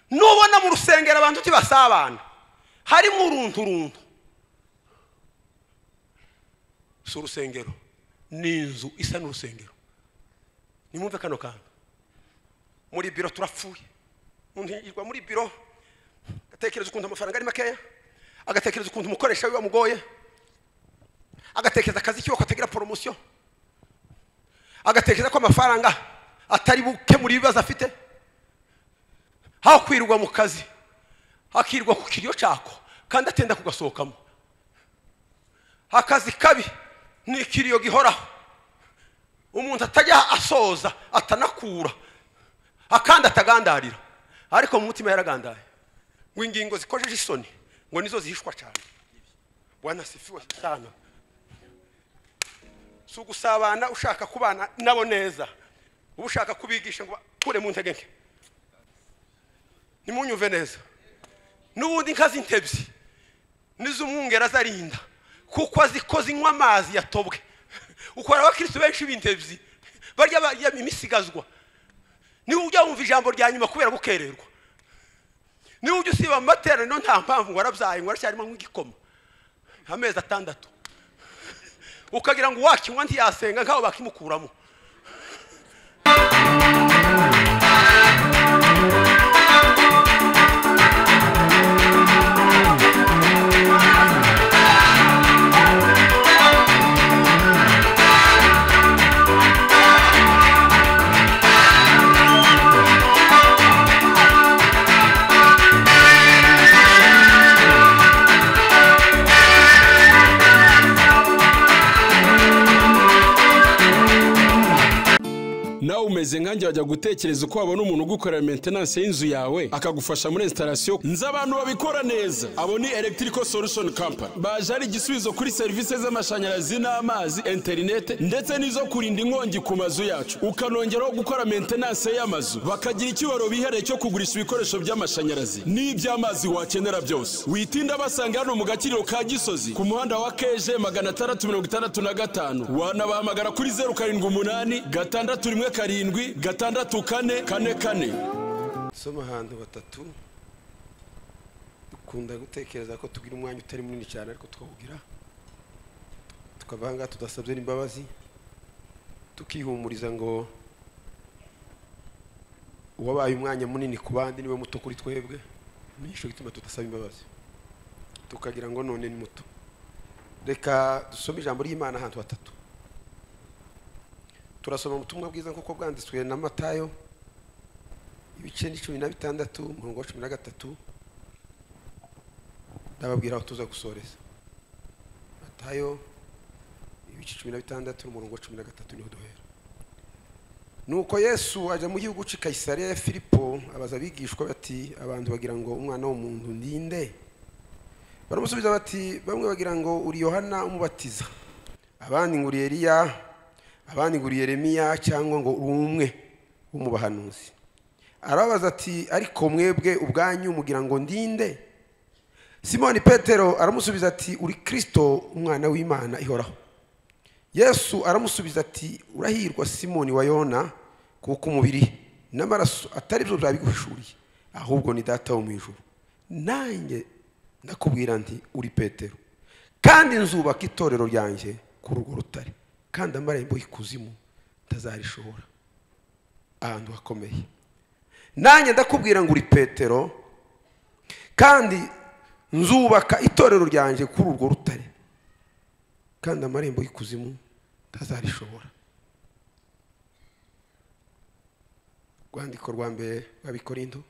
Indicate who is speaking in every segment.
Speaker 1: nubona mu rusengero abantu tibasabana harimo uruntu so urusengero ni inzu isa n'urusengero. Nimumve kano kantu muri biro turapfuye. Umuntu yirwa muri biro agatekereza ukuntu amafaranga ari makeya, agatekereza ukuntu umukoresha we bamugoye, agatekereza akazi kiwe katagira promotion, agatekereza ko amafaranga atari buke muri bibazo afite. Haho kwirwa mu kazi hakirwa ku kiriyo cyako kandi atenda kugasohokamo. Akazi kabi ni kiriyo gihoraho umuntu atajya asoza atanakura akandi atagandarira, ariko mu mutima yaragandaye ngo ingingo zikojeje isoni ngo nizo zihishwa cyane. Bwana sifiwe sana. So gusabana ushaka kubana nabo neza, ushaka kubigisha ngo kure mu ntege nke, nimunyuve neza. Nubundi nkazi ntebyi nizo umwungera zarinda kuko azikoze inywa amazi yatobwe. Ukora abakristo benshi b'intebyi barya imisigazwa. Ni ujya wumva ijambo rya nyuma kubera gukererwa. Ni ujya usiba amateraniro nta mpamvu ngo arabyaye ngo aracyarimo nk'igikoma amezi 6 ukagira ngo wakinywa ntiyasenga nkaho bakimukuramo.
Speaker 2: Nawe umeze nkanjye wajya gutekereza uko wabona umuntu ugukorera maintenance y'inzu yawe akagufasha muri installation. Nzi abantu babikora neza. Abo ni Electrical Solution Company. Baje ari igisubizo kuri service z'amashanyarazi n'amazi, internet ndetse n'izo kurinda inkongi ku mazu yacu. Ukanongeraho gukora maintenance y'amazu. Bakagira ikibaro bihereye cyo kugurisha ibikoresho by'amashanyarazi n'iby'amazi wakenera byose. Witinda basanga hano mu Gakiriro ka Gisozi ku muhanda wa KG 665. Wanabahamagara kuri 078 6 karindwi 6
Speaker 1: Soma hantu batatu dukunda gutekereza ko tugira umwanya utari munini cyane, ariko twawugira tukavanga tudasabye n'imbabazi, tukihumuriza ngo wabaye umwanya munini ku bandi niwe muto kuri twebwe. Nisho gituma tudasaba imbabazi tukagira ngo none ni muto. Reka dusome ijambo ry'Imana ahantu hatatu. Turasoma ubutumwa bwiza nk'uko bwanditswe na Matayo ibice 16 umurongo wa 13. Ndababwira aho tuza gusoreza. Matayo ibice 16 umurongo wa 13 niho duhera. Nuko Yesu aja mu gihugu cy'i Kayisariya ya Filipo abaza abigishwa bati, abantu bagira ngo umwana w'umuntu ndinde? Baramusubiza bati, bamwe bagira ngo uri Yohana umubatiza, abandi ngo uri Eliya, abandi ngo uri Yeremiya cyangwa ngo uri umwe wo mu bahanuzi. Arabaza ati, ariko mwebwe ubwanyu mugira ngo ndinde? Simoni Petero aramusubiza ati, uri Kristo umwana w'Imana ihoraho. Yesu aramusubiza ati, urahirwa Simoni wa Yona, kuko umubiri n'amaraso atari byo byabiguhishuriye, ahubwo ni Data wo mu ijuru. Nanjye ndakubwira nti uri Petero, kandi nzubaka itorero ryanjye kuri urwo rutare, kandi amarembo y'ikuzimu ntazarishobora. Ahantu hakomeye. Nanjye ndakubwira ngo uri Petero, kandi nzubaka itorero ryanjye kuri urwo rutare, kandi amarembo y'ikuzimu ntazarishobora. Rwandiko rwa mbere rw'Abikorinto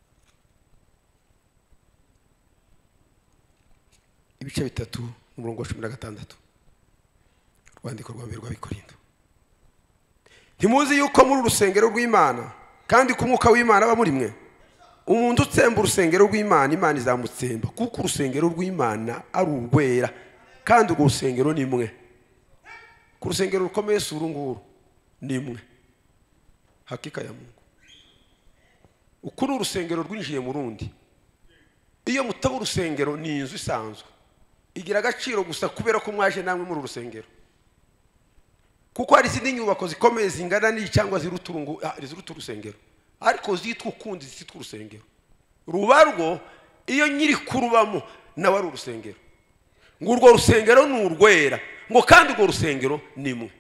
Speaker 1: ibice 3 umurongo wa 16. Rwandiko rwa mbere rw'Abikorinto. Ntimuzi yuko muri urusengero rw'Imana kandi ku mwuka w'Imana aba muri mwe? Umuntu utsemba urusengero rw'Imana, Imana izamutsemba, kuko urusengero rw'Imana ari urwera, kandi urwo rusengero ni mwe. Ku rusengero rukomeye suru nguru ni mwe. Hakika ya Mungu. Uko urusengero rwinjiye mu rundi. Iyo mutaba urusengero ni inzu isanzwe, igira agaciro gusa kubera ko mwaje namwe muri urusengero. Kuko hari izindi nyubako zikomeye zingana ni cyangwa ziruta urusengero, ariko zitwa ukundi zitwa urusengero. rubarwo iyo nyiri kurubamo nawe ari urusengero ngo urwo rusengero ni urwera ngo kandi urwo rusengero ni mwe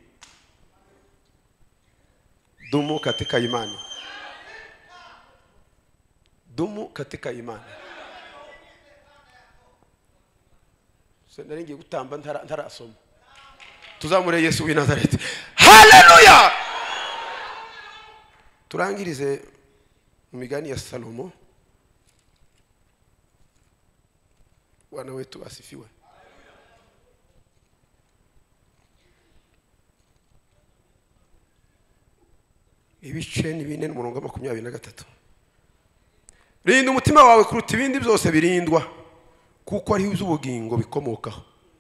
Speaker 1: dumu katika imani dumu katika imani nari ngiye gutamba ntarasoma tuzamure Yesu w'i Nazareti haleluya turangirize mu migani ya Salomo Bwana wetu asifiwe ibice ni 4:23 rinda umutima wawe kuruta ibindi byose birindwa kuko ari iby'ubugingo bikomokaho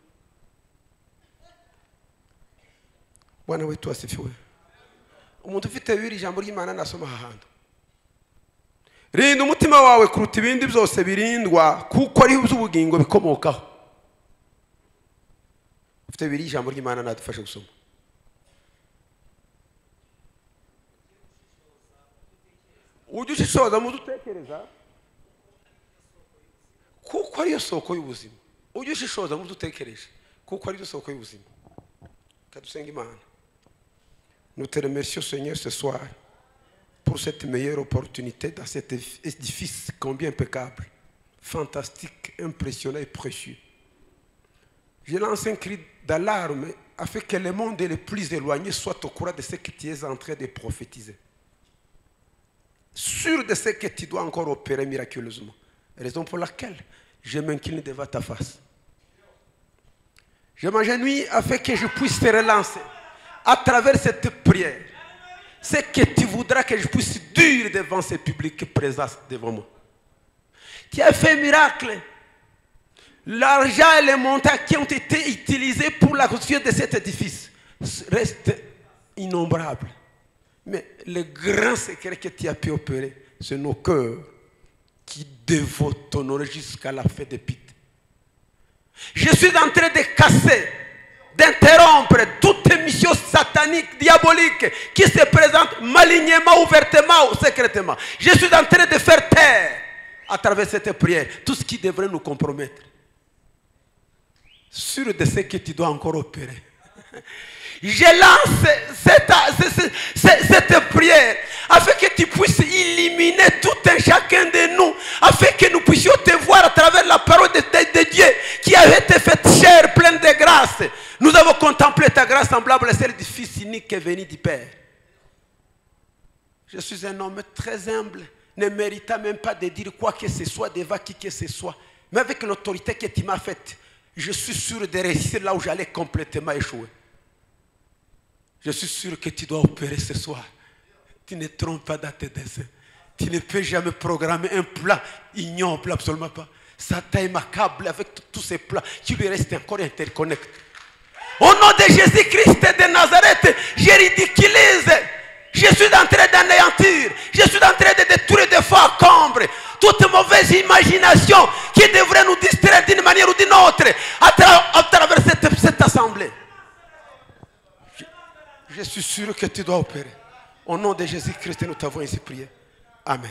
Speaker 1: Bwana wetu asifiwe umuntu ufite bibiri ijambo ry'Imana nasoma aha hantu rinda umutima wawe kuruta ibindi byose birindwa kuko ari iby'ubugingo bikomokaho ufite bibiri ijambo ry'Imana nadufashe gusoma ujye ushishoza mu dutekereza kuko ariyo soko y'ubuzima ujye ushishoza mu dutekereje kuko ariyo soko y'ubuzima kadusenga Imana nous te remercions Seigneur ce soir pour cette meilleure opportunité dans cet édifice combien impeccable fantastique impressionnant et précieux je lance un cri d'alarme afin que le monde les plus éloignés soit au courant de ce que tu es en train de prophétiser sûr de ce que tu dois encore opérer miraculeusement. Raison pour laquelle je m'incline devant ta face. Je m'agenouille afin que je puisse te relancer à travers cette prière. Ce que tu voudras que je puisse dire devant ce public présent devant moi. Tu as fait un miracle. L'argent et les montants qui ont été utilisés pour la construction de cet édifice restent innombrables. Mais le grand secret que tu as pu opérer, c'est nos cœurs qui devront t'honorer jusqu'à la fin des pits. Je suis en train de casser, d'interrompre toute mission satanique, diabolique, qui se présente malignement, ouvertement ou secrètement. Je suis en train de faire taire, à travers cette prière, tout ce qui devrait nous compromettre. Sûr de ce que tu dois encore opérer. Je lance cette prière afin que tu puisses éliminer tout un chacun de nous, afin que nous puissions te voir à travers la parole de Dieu qui a été faite chair, pleine de grâce. Nous avons contemplé ta grâce semblable à celle du Fils unique qui est venu du Père. Je suis un homme très humble, ne méritant même pas de dire quoi que ce soit devant qui que ce soit. Mais avec l'autorité que tu m'as faite, je suis sûr de réussir là où j'allais complètement échouer. Je suis sûr que tu dois opérer ce soir. Tu ne trompes pas dans tes desseins. Tu ne peux jamais programmer un plan ignoble, absolument pas. Satan est macabre avec tous ces plans. Tu lui restes encore interconnecté. Au nom de Jésus-Christ de Nazareth, je ridiculise. Je suis en train d'anéantir. Je suis en train de détruire de foi à combre toute mauvaise imagination qui devrait nous distraire d'une manière ou d'une autre à travers cette assemblée. Je suis sûr que tu dois opérer. Au nom de Jésus-Christ, nous t'avons ainsi prié. Amen.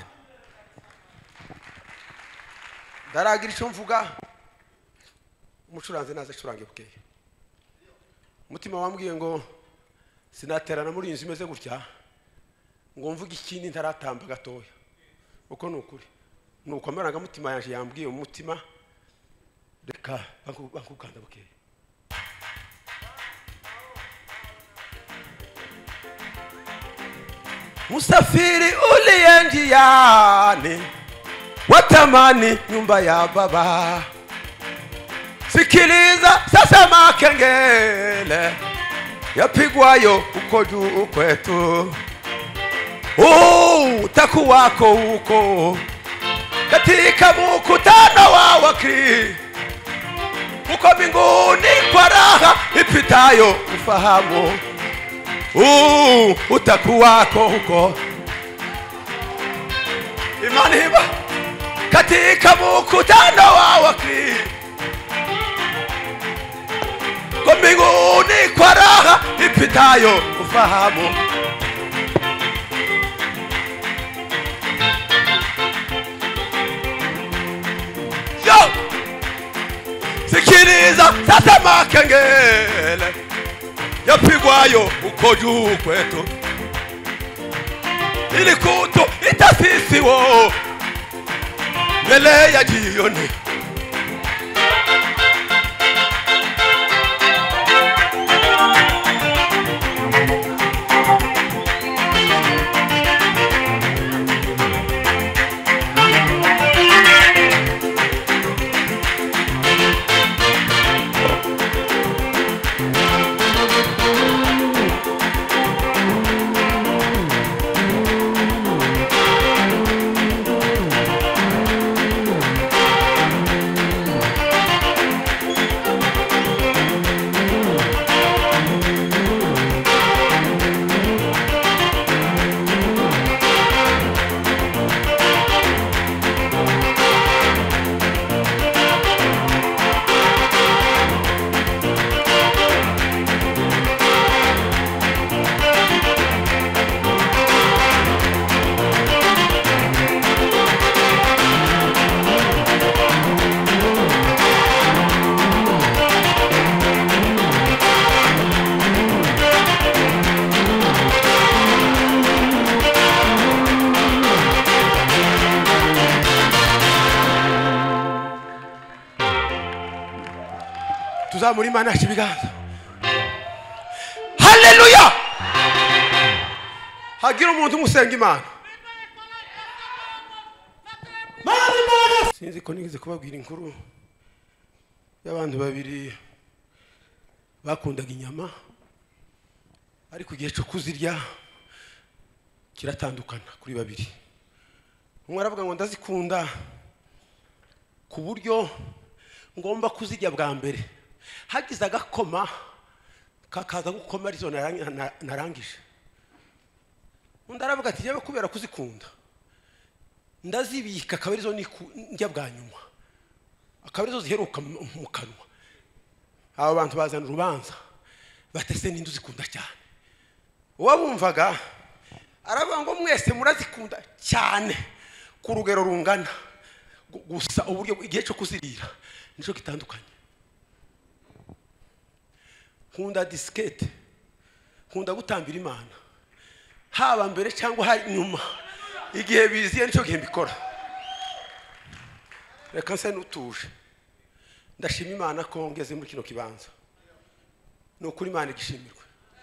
Speaker 1: Daragira icyo mvuga umucuranzi naza acurange bukeye. Umutima wambwiye ngo sinaterana muri inzu imeze gutya ngo mvuge ikindi ntaratamba gatoya. Uko nukuri. Nuko amaranga mutima yanje yambwiye umutima reka bankuganda bukeye. Musafiri uliye njiani watamani nyumba ya baba. Sikiliza sasa makengele yapigwayo uko juu kwetu. Utakuwako huko katika mkutano wa wakri uko mbinguni kwa raha ipitayo ufahamu. Utakuwako huko imani hiba katika mkutano wa wakri kwa mbinguni kwa raha ipitayo ufahamu. sikiliza sasa makengele yapigwayo uko juu kwetu ili kutu itasisiwo mbele ya jioni. Tuzamuri Imana shibiganza. Haleluya. Hagira umuntu umusenga Imana. Sinzi ko nigeze kubabwira inkuru y'abantu babiri bakundaga inyama ariko igihe cyo kuzirya kiratandukana kuri babiri. Umwe aravuga ngo ndazikunda ku buryo ngomba kuzirya bwa mbere. Hagize agakoma kakaza gukoma arizo narangije. Undi aravuga ati yewe kubera kuzikunda ndazibika akaba arizo njya bwa nyuma akaba arizo ziheruka mu kanwa. Abo bantu bazana urubanza batese n'indu zikunda cyane. Uwabumvaga aravuga ngo mwese murazikunda cyane ku rugero rungana gusa uburyo igihe cyo kuzirira nico gitandukanye. Nkunda diskete, nkunda gutambira Imana haba mbere cyangwa hari nyuma, igihe biziye nico gihe mbikora. Reka nse nutuje ndashima Imana ko ngeze muri kino kibanza. No kuri Imana igishimirwe.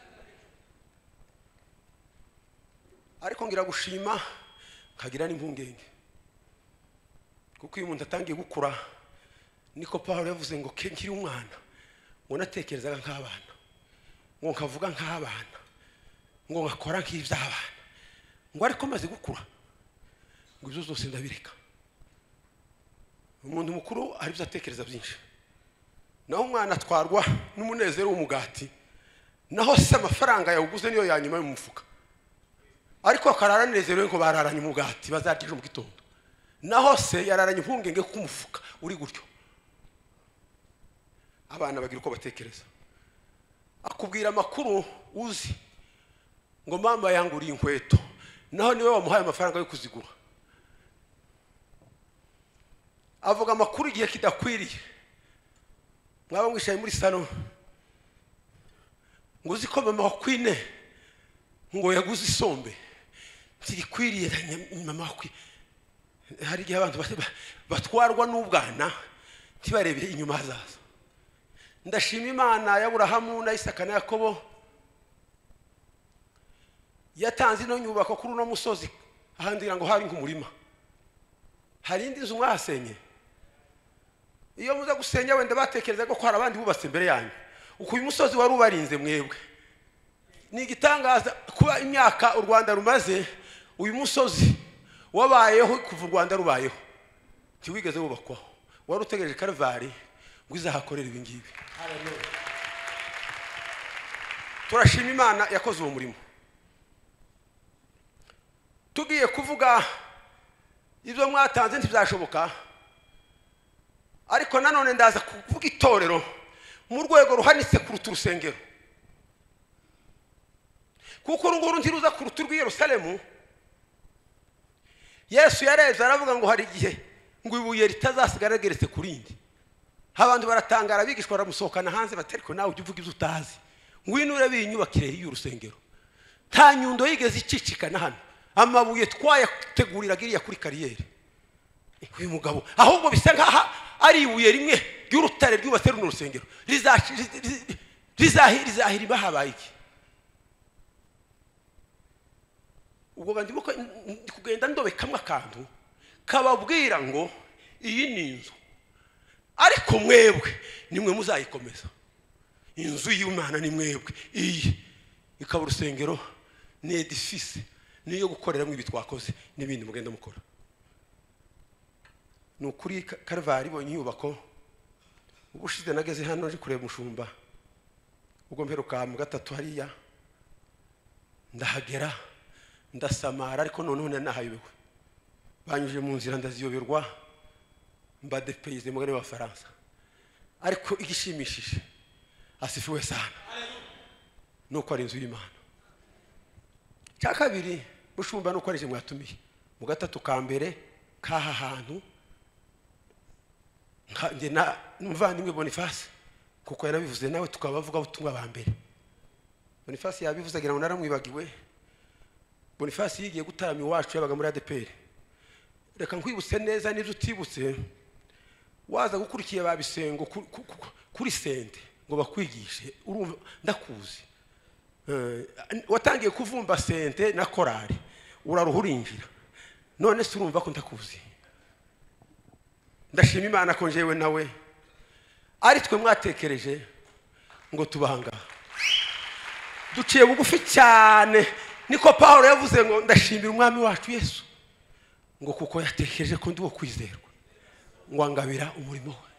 Speaker 1: Ariko ngira gushima kagira n'impungenge kuko uyu muntu atangiye gukura niko Paulo yavuze ngo nkiri umwana ngo natekerezaga nk'abana, ngo nkavuga nk'abana, ngo ngakora nk'iby'abana, ngo ariko maze gukura ngo ibyo zose ndabireka. Umuntu mukuru ari byo atekereza byinshi, naho umwana atwarwa n'umunezero w'umugati, naho se amafaranga yawuguze niyo yanyuma y'umufuka, ariko akarara nezerewe ko bararanye umugati bazarya mu gitondo, naho se yararanye impungenge ku mufuka uri gutyo. Abana bagira uko batekereza. Akubwira amakuru uzi ngo mama yanguriye inkweto, naho niwe wamuhaye amafaranga yo kuzigura. Avuga amakuru igihe kidakwiriye. Mwaba mwishaye muri sano ngo uziko mama wakwine ngo yaguze isombe ntirikwiriye mama wakwi. Hari igihe abantu batwarwa n'ubwana ntibarebe inyuma hazaza. Ndashima Imana ya Aburahamu na Isaka na Yakobo yatanze no nyubako kuri no musozi ahandira ngo hari nk'umurima. Hari indi nzu mwasenye, iyo muza gusenya wenda batekereza ko hari abandi bubatse imbere yanyu, uko uyu musozi wari ubarinze mwebwe. Ni igitangaza kuba imyaka u Rwanda rumaze uyu musozi wabayeho kuva u Rwanda rubayeho ntiwigeze wubakwaho. Wari utegereje Kalvari ngo izahakorera ibi ngibi. Turashima Imana yakoze uwo murimo. Tugiye kuvuga ibyo mwatanze ntibyashoboka, ariko nanone ndaza kuvuga itorero mu rwego ruhanitse kuruta urusengero, kuko urunguru ntiruza kuruta urw'i Yerusalemu. Yesu yareze aravuga ngo hari igihe ngo ibuye ritazasigara geretse kurindi. abantu baratangara bigishwa baramusohokana hanze bateriko nawe ujye uvuga ibyo utazi ngwino urabe inyubakire y'urusengero nta nyundo yigeze icicikana hano amabuye twayateguriraga iriya kuri kariyeri uyu mugabo ahubwo bisa nkaho ari ibuye rimwe ry'urutare ryubatse runo rusengero rizahira bahabaye iki ubwo ndimo kugenda ndobekamwe akantu kababwira ngo iyi ni inzu ariko mwebwe nimwe muzayikomeza inzu y'Imana ni mwebwe iyi ikaba urusengero ni edifice niyo gukoreramo ibi twakoze n'ibindi mugenda mukora nukuri Karvari bonye inyubako ubushize nageze hano nje kureba umushumba ubwo mperuka mu gatatu hariya ndahagera ndasamara ariko none nahayobewe banyuje mu nzira ndaziyoberwa mba depayse mugane wa Faransa ariko igishimishije asifiwe sana nuko ari inzu y'Imana cya kabiri mushumba nuko arije mwatumiye mu gatatu ka mbere kaha hantu nge na muvandimwe Boniface kuko yarabivuze nawe tukabavuga ubutumwa ba mbere Boniface yabivuze agira ngo naramwibagiwe Boniface yigiye gutarama iwacu yabaga muri ADPR reka nkwibutse neza n'ibyo utibutse waza gukurikiye babisengo kuri sente ngo bakwigishe urumva ndakuzi watangiye kuvumba sente na korari uraruhurinjira none se urumva ko ndakuzi ndashima Imana ko njewe nawe ari twe mwatekereje ngo tubanga duciye bugufi cyane niko Paulo yavuze ngo ndashimira umwami wacu Yesu ngo kuko yatekereje ko ndi wo kwizerwa ngo angabira umurimo we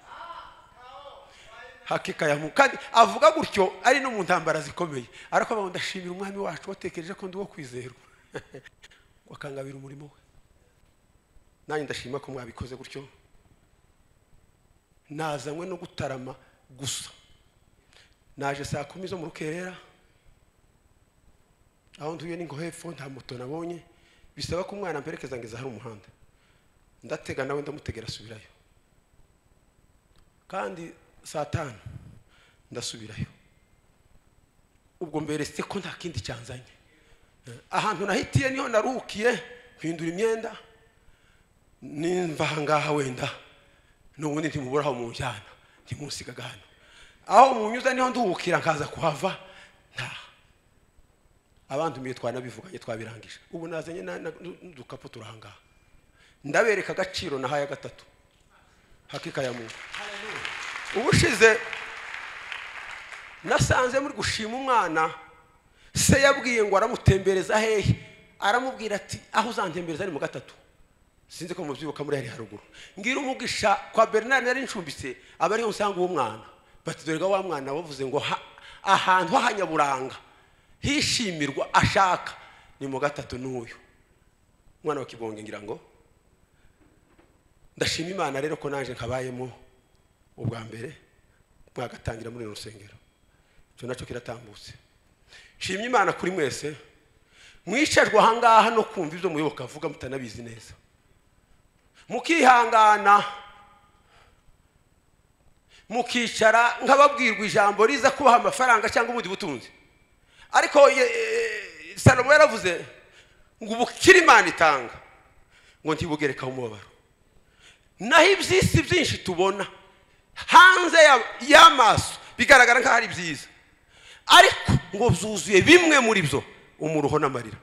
Speaker 1: hakika ya kandi avuga gutyo ari no mu ntambara zikomeye ariko abo ndashimira umwami wacu watekereje ko ndi wo kwizerwa ngo akangabira umurimo we nanjye ndashima ko mwabikoze gutyo nazanywe no gutarama gusa naje saa 10 zo mu rukerera aho nduye ningo hepfo nta moto nabonye bisaba ko umwana mperekeza ngeza hari umuhanda ndatega nawe ndamutegera subirayo kandi saa 5 ndasubirayo ubwo mbere se ko nta kindi cyanzanye ahantu nahitiye niho narukiye kwindura imyenda nimva ngaha wenda n'ubundi ntimuburaho mu njyana ntimusigaga hano aho munyuza niho nduhukira nkaza kuhava nta abantu mwe twanabivuganye twabirangije ubu nazanye n'udukapu turanga ndabereka agaciro nahaye gatatu hakika ya Mungu ubushize nasanze muri gushima umwana se yabwiye ngo aramutembereza hehe aramubwira ati aho uzantembereza ni mu gatatu sinzi ko mubyibuka muri hari haruguru ngira umugisha kwa Bernard nari ncumbitse abari nsanga uwo mwana batidorega wa mwana bavuze ngo ahantu hanyaburanga hishimirwa ashaka ni mu gatatu n'uyu mwana wa Kibonge ngira ngo ndashima Imana rero ko naje nkabayemo ubwa mbere mwagatangira muri rusengero cyo naco kiratambutse shimye Imana kuri mwese mwicajwe ahangaha no kumva ibyo muyoboka avuga mutanabizi neza mukihangana mukicara nkababwirwa ijambo riza kubaha amafaranga cyangwa ubundi butunzi ariko Salomo yaravuze ngo ubukira Imana itanga ngo ntibugereka umubabaro naho ibyisi byinshi tubona hanze y'amaso bigaragara nkaho ari byiza ariko ngo byuzuye bimwe muri byo umuruho n'amarira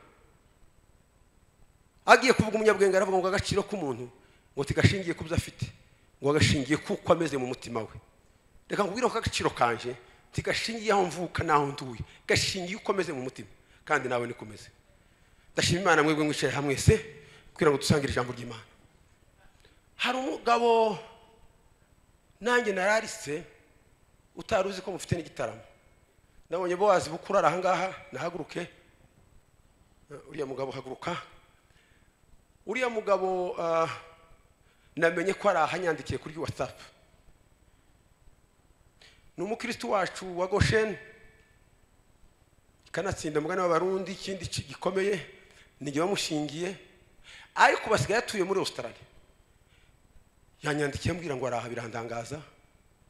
Speaker 1: agiye kuvuga umunyabwenge aravuga ngo agaciro k'umuntu ngo tigashingiye kubyo afite ngo agashingiye kuko ameze mu mutima we reka nkubwire ko agaciro kanje tigashingiye aho mvuka naho nduye gashingiye uko ameze mu mutima kandi nawe nikomeze ndashima Imana mwebwe mwicaye hamwe se kugira ngo dusangire ijambo ry'Imana hari umugabo nanjye nararise utaruzi ko mufite n'igitaramo nabonye Bowazi bukura ahangaha nahaguruke uriya mugabo haguruka uriya mugabo namenye ko ari ahanyandikiye kuri WhatsApp n'umukristo wacu wa Goshen kanatsinda mugana w'abarundi ikindi gikomeye nige bamushingiye ariko basigaye atuye muri Australia yanyandikiye mbwira ngo araha birandangaza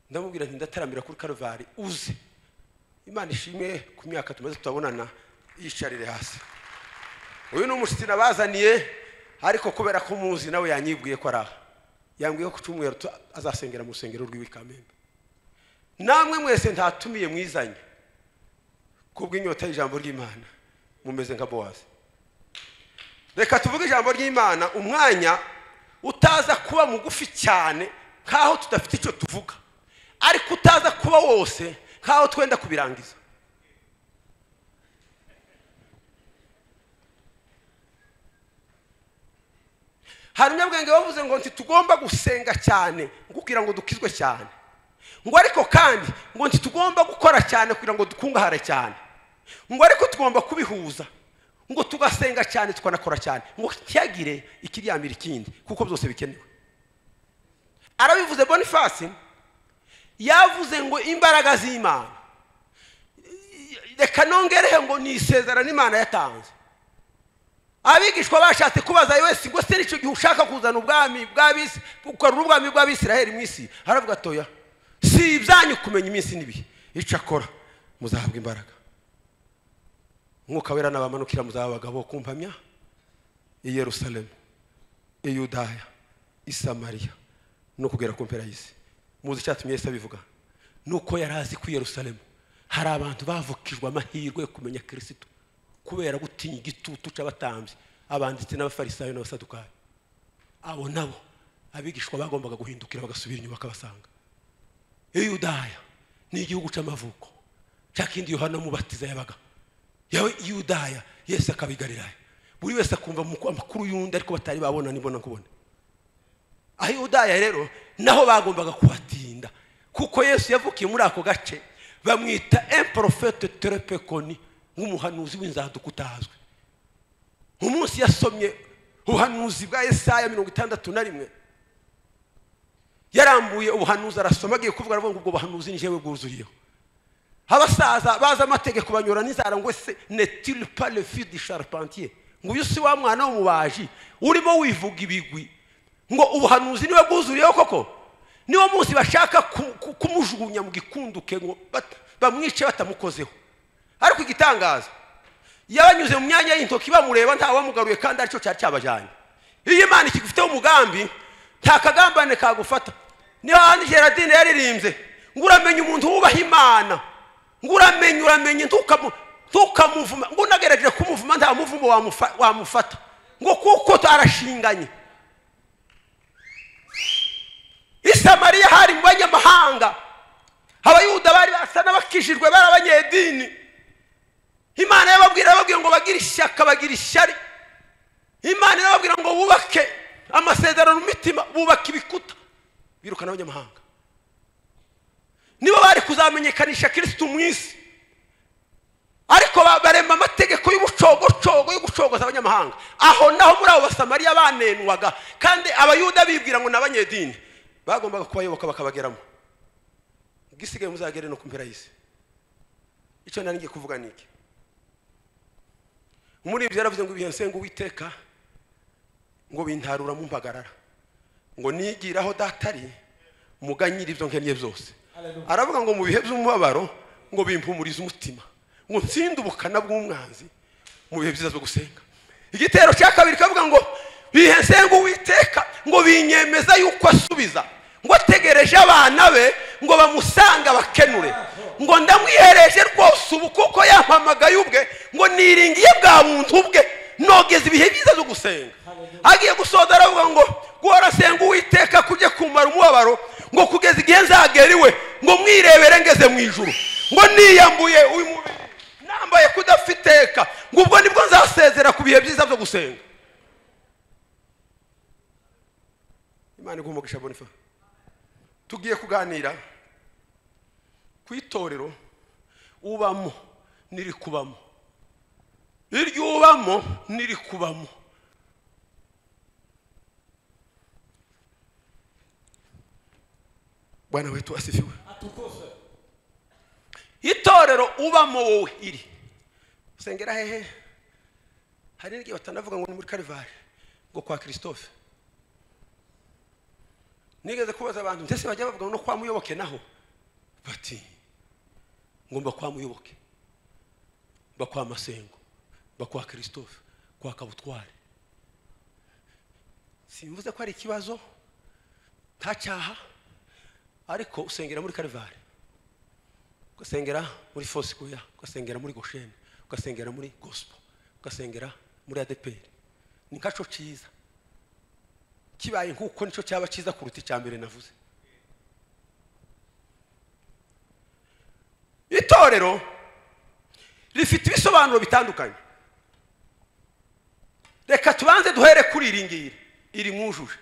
Speaker 1: ndamubwira nti ndataramira kuri Kalvari uze. Imana ishimwe ku myaka tumaze tutabonana yisharire hasi. Uyu n'umushitsi nabazaniye ariko kubera ko muzi nawe yanyibwiye ko araha. Yambwiye ko cyumweru azasengera mu rusengero rw'Ikamembe. Namwe mwese ntatumiye mwizanye kubw'inyota y'ijambo ry'Imana mumeze nka Bowazi. Reka tuvuge ijambo ry'Imana umwanya utaza kuba mugufi cyane kaho tudafite icyo tuvuga, ariko utaza kuba wose kaho twenda kubirangiza. Hari umunyabwenge wavuze ngo ntitugomba gusenga cyane kugira ngo dukizwe cyane, ngo ariko kandi ngo ntitugomba gukora cyane kugira ngo dukungahare cyane, ngo ariko tugomba kubihuza, ngo tugasenga cyane tukanakora cyane, ngo cyagire ikiryamira ikindi kuko byose bikenewe. Arabivuze Boniface yavuze ngo imbaraga z'Imana, reka nongerehe ngo ni isezerano Imana yatanze. Abigishwa bashatse kubaza Yesu ngo se nicyo gihe ushaka kuzana ubwami bw'abisi, ukarura ubwami bw'Abisiraheli mu isi? Aravuga atoya, si ibyanyu kumenya iminsi n'ibihe, icyo akora muzahabwa imbaraga. Mwuka wera nabamanukira muzaba abagabo kumpamya i Yerusalemu, i Yudaya, i Samariya no kugera ku mpera y'isi. Muzi cyatumye Yesu abivuga nuko yarazi ku Yerusalemu hari abantu bavukijwe amahirwe yo kumenya Kristo kubera gutinya igitutu c'abatambyi, abanditsi n'abafarisayo n'abasadukayo. Abo nabo abigishwa bagombaga guhindukira bagasubira inyuma bakabasanga. Yudaya ni igihugu c'amavuko, cyakindi Yohana mubatiza yabaga. Yawe Yudaya Yesu akabigarirayo, buri wese akumva amakuru y'undi ariko batari babona nibona kubona. Yudaya rero naho bagombaga kuhatinda kuko Yesu yavukiye muri ako gace, bamwita un prophète très peu connu, nk'umuhanuzi w'inzaduka utazwe. Umunsi yasomye ubuhanuzi bwa Yesaya 61, yarambuye ubuhanuzi arasoma, agiye kuvuga aravuga ngo ubwo buhanuzi ni jewe bwuzuriyeho. Abasaza baza amategeko banyura n'inzara ngo se n'est-il pas le fils du charpentier, ngo uyu si wa mwana w'umubaji urimo wivuga ibigwi, ngo ubuhanuzi niwe bwuzuriyeho koko. Niwo munsi bashaka kumujugunya mu gikunduke ngo bamwice batamukozeho. Ariko igitangaza yabanyuze mu myanya y'intoki bamureba nta wamugaruye kandi aricyo cyari cyabajanye. Iyo Imana ikigufiteho umugambi nta kagambane kagufata. Niho handi Gerardine yaririmbye ngo uramenye umuntu wubaha Imana, ngo uramenye ntukamuvuma, ngo unagerageje kumuvuma nta muvumo wamufata, ngo kuko arashinganye. I Samariya hari mu banyamahanga, Abayuda bari basa n'abakijijwe bari abanyedini. Imana yababwira ngo bagire ishyaka bagira ishyari. Imana yababwira ngo bubake amasezerano mu mitima, bubake ibikuta, birukana abanyamahanga. Nibo bari kuzamenyekanisha Kristo mu isi, ariko barema amategeko y'ubucogocogo yo gucogoza abanyamahanga. Aho naho muri abo Basamariya banenwaga, kandi Abayuda bibwira ngo n'abanyedini bagombaga kubayoboka bakabageramo. Gisigaye muzagere no kumpera y'isi. Icyo nari ngiye kuvuga niki? Muri ibyo yaravuze ngo ibihe nsenga Uwiteka ngo bintarura mu mpagarara, ngo nigiraho datari muganyira ibyo nkennye byose. Aravuga ngo mu bihe by'umubabaro ngo bimpumurize umutima, ngo nsinde ubukana bw'umwanzi mu bihe byiza byo gusenga. Igitero cya kabiri kavuga ngo bihe nsenga Uwiteka ngo binyemeza yuko asubiza, ngo ategereje abana be ngo bamusanga bakenure, ngo ndamwihereje rwose ubu kuko yampamagaye ubwe, ngo niringiye bwa muntu bwe nogeze ibihe byiza byo gusenga. Agiye gusoza aravuga ngo guhora senga Uwiteka kujye kumara umubabaro, ngo kugeza igihe nzagera iwe, ngo mwirebere ngeze mu ijuru, ngo niyambuye uyu mubiri nambaye kudafiteka, ngo ubwo nibwo nzasezera ku bihe byiza byo gusenga. Imana igumugisha Bonifa. Tugiye kuganira ku itorero ubamo niri kubamo, iryo ubamo niri kubamo. Bwana wetu asifiwe. Itorero ubamo wowe iri usengera hehe? Hari n'igihe batanavuga ngo ni muri Kalvari, ngo kwa Christophe. Nigeze kubaza abantu ndetse bajya bavuga no kwa Muyoboke naho bati ngomba kwa Muyoboke, bakwa Masengo, bakwa Christophe, kwa Kabutware. Simvuze ko ari ikibazo ntacyaha, ariko usengera muri Kalvari, ugasengera muri Fosikoya, ugasengera muri Goshene, ugasengera muri Gospel, ugasengera muri ADPR. Ni kaco ciza kibaye nkuko nico cyaba ciza kuruta icyambere navuze. Itorero rifite ibisobanuro bitandukanye. Reka tubanze duhere kuri iringiri iri mwujuje.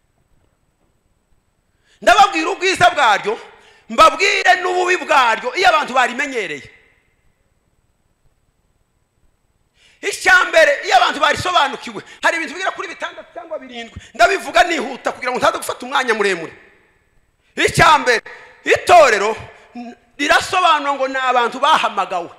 Speaker 1: Ndababwira ubwiza bwaryo, mbabwire n'ububi bwaryo iyo abantu barimenyereye. Icyambere iyo abantu barisobanukiwe, hari ibintu bigira kuri 6 cyangwa 7, ndabivuga nihuta kugira ngo ntaza gufata umwanya muremure. Icyambere, itorero rirasobanura ngo n'abantu bahamagawe.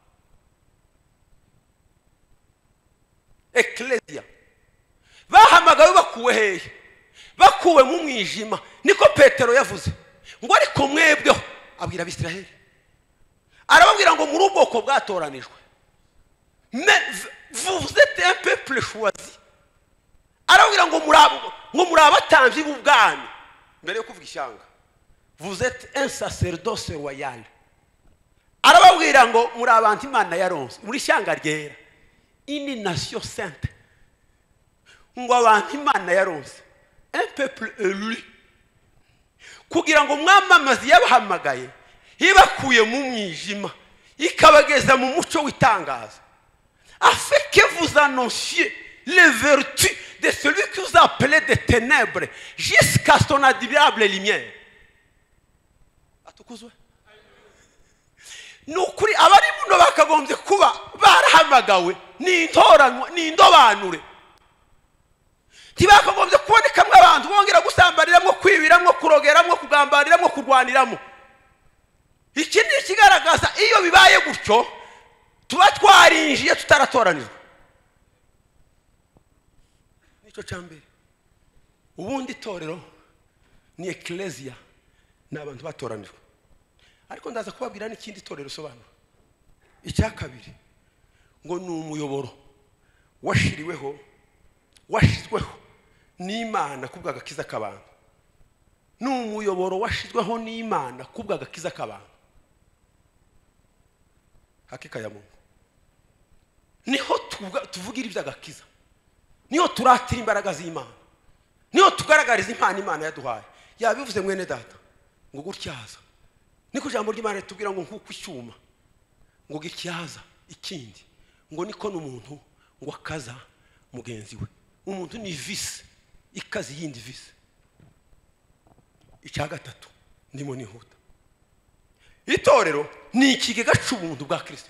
Speaker 1: Ecclesia bahamagawe bakuwe hehe? Bakuwe mu mwijima. Niko Petero yavuze ngo ariko mwebweho, abwira Abisiraheli, arababwira ngo muri ubwoko bwatoranijwe, mais vous êtes un peuple choisi. Arababwira ngo muri abatambyi b'ubwami. Mbere yo kuvuga ishyanga, vous êtes un sacerdoce royal. Arababwira ngo muri abantu Imana yaronse, muri ishyanga ryera, une nation sainte. Ngo abantu Imana yaronse, un peuple élu, kugira ngo mwamamazi yabahamagaye ibakuye mu mwijima ikabageza mu muco w'itangaza, afin que vous annonciez les vertus de celui qui vous a appelé des ténèbres jusqu'à son admirable lumière. Atukuzwe. Nukuri abari muno bakagombye kuba barahamagawe ni indobanure. Tibakagombye kuboneka abantu bongera gusambariramo, kwibiramwo, kurogeramwo, kugambariramo, kurwaniramo. Iki ni ikigaragaza iyo bibaye gutyo tuba twarinjiye tutaratoranizwa. Nico cyambere. Ubundi itorero ni ecclesia, n'abantu batoranijwe. Ariko ndaza kubabwira n'ikindi itorero sobanura. Icya kabiri ngo ni umuyoboro washiriweho, washizweho n'Imana kubw'agakiza k'abantu. Ni umuyoboro washizweho n'Imana kubw'agakiza k'abantu. Hakika ya Mungu. Niho tuvugira iby'agakiza, niho turatira imbaraga z'Imana, niho tugaragariza impano Imana yaduhaye. Yabivuze mwene data ngo gutyaza, niko jambo ry'Imana ritubwira ngo nkuko icyuma ngo gityaza ikindi, ngo niko n'umuntu ngo akaza mugenzi we. Umuntu ni visi ikazi yindi visi. Icya gatatu ndimo nihuta, itorero ni ikigega cy'ubuntu bwa Kristo.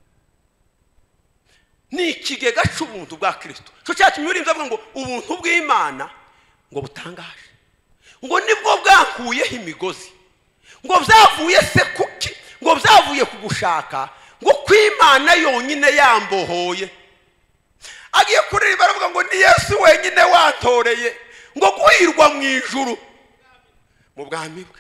Speaker 1: Ni ikigega cy'ubuntu bwa Kristo. Cyo cyatumye uri mvuga ngo ubuntu bw'Imana ngo butangaje, ngo nibwo bwankuyeho imigozi, ngo byavuye se kuki, ngo byavuye kugushaka, ngo kw'Imana yonyine yambohoye. Agiye kuririmba aravuga ngo ni Yesu wenyine wantoreye ngo guhirwa mu ijuru mu bwami bwe.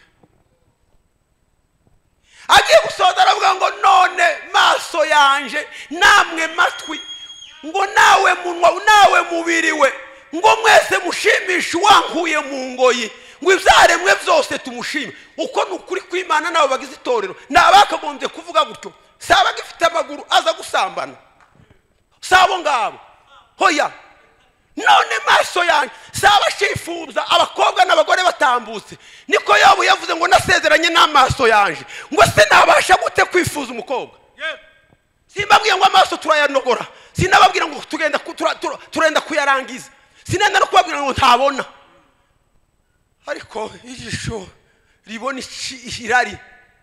Speaker 1: Agiye gusoza aravuga ngo none maso yanje namwe matwi, ngo nawe munwa, nawe mubiri we, ngo mwese mushimishe wankuye mu ngoyi, ngo ibyaremwe byose tumushime. Uko nukuri kw'Imana nabo bagize itorero nabakagombye kuvuga gutyo. Saba gifite amaguru aza gusambana, sabo ngabo hoya. None maso yanjye saba shifuza abakobwa n'abagore batambutse. Niko Yobu yavuze ngo nasezeranye n'amaso yanje, ngo se nabasha gute kwifuza umukobwa? Simbabwiye ngo amaso turayanogora, sinababwira ngo tugenda turenda kuyarangiza, sinenda no kubabwira ngo ntabona. Ariko ijisho ribona ihirari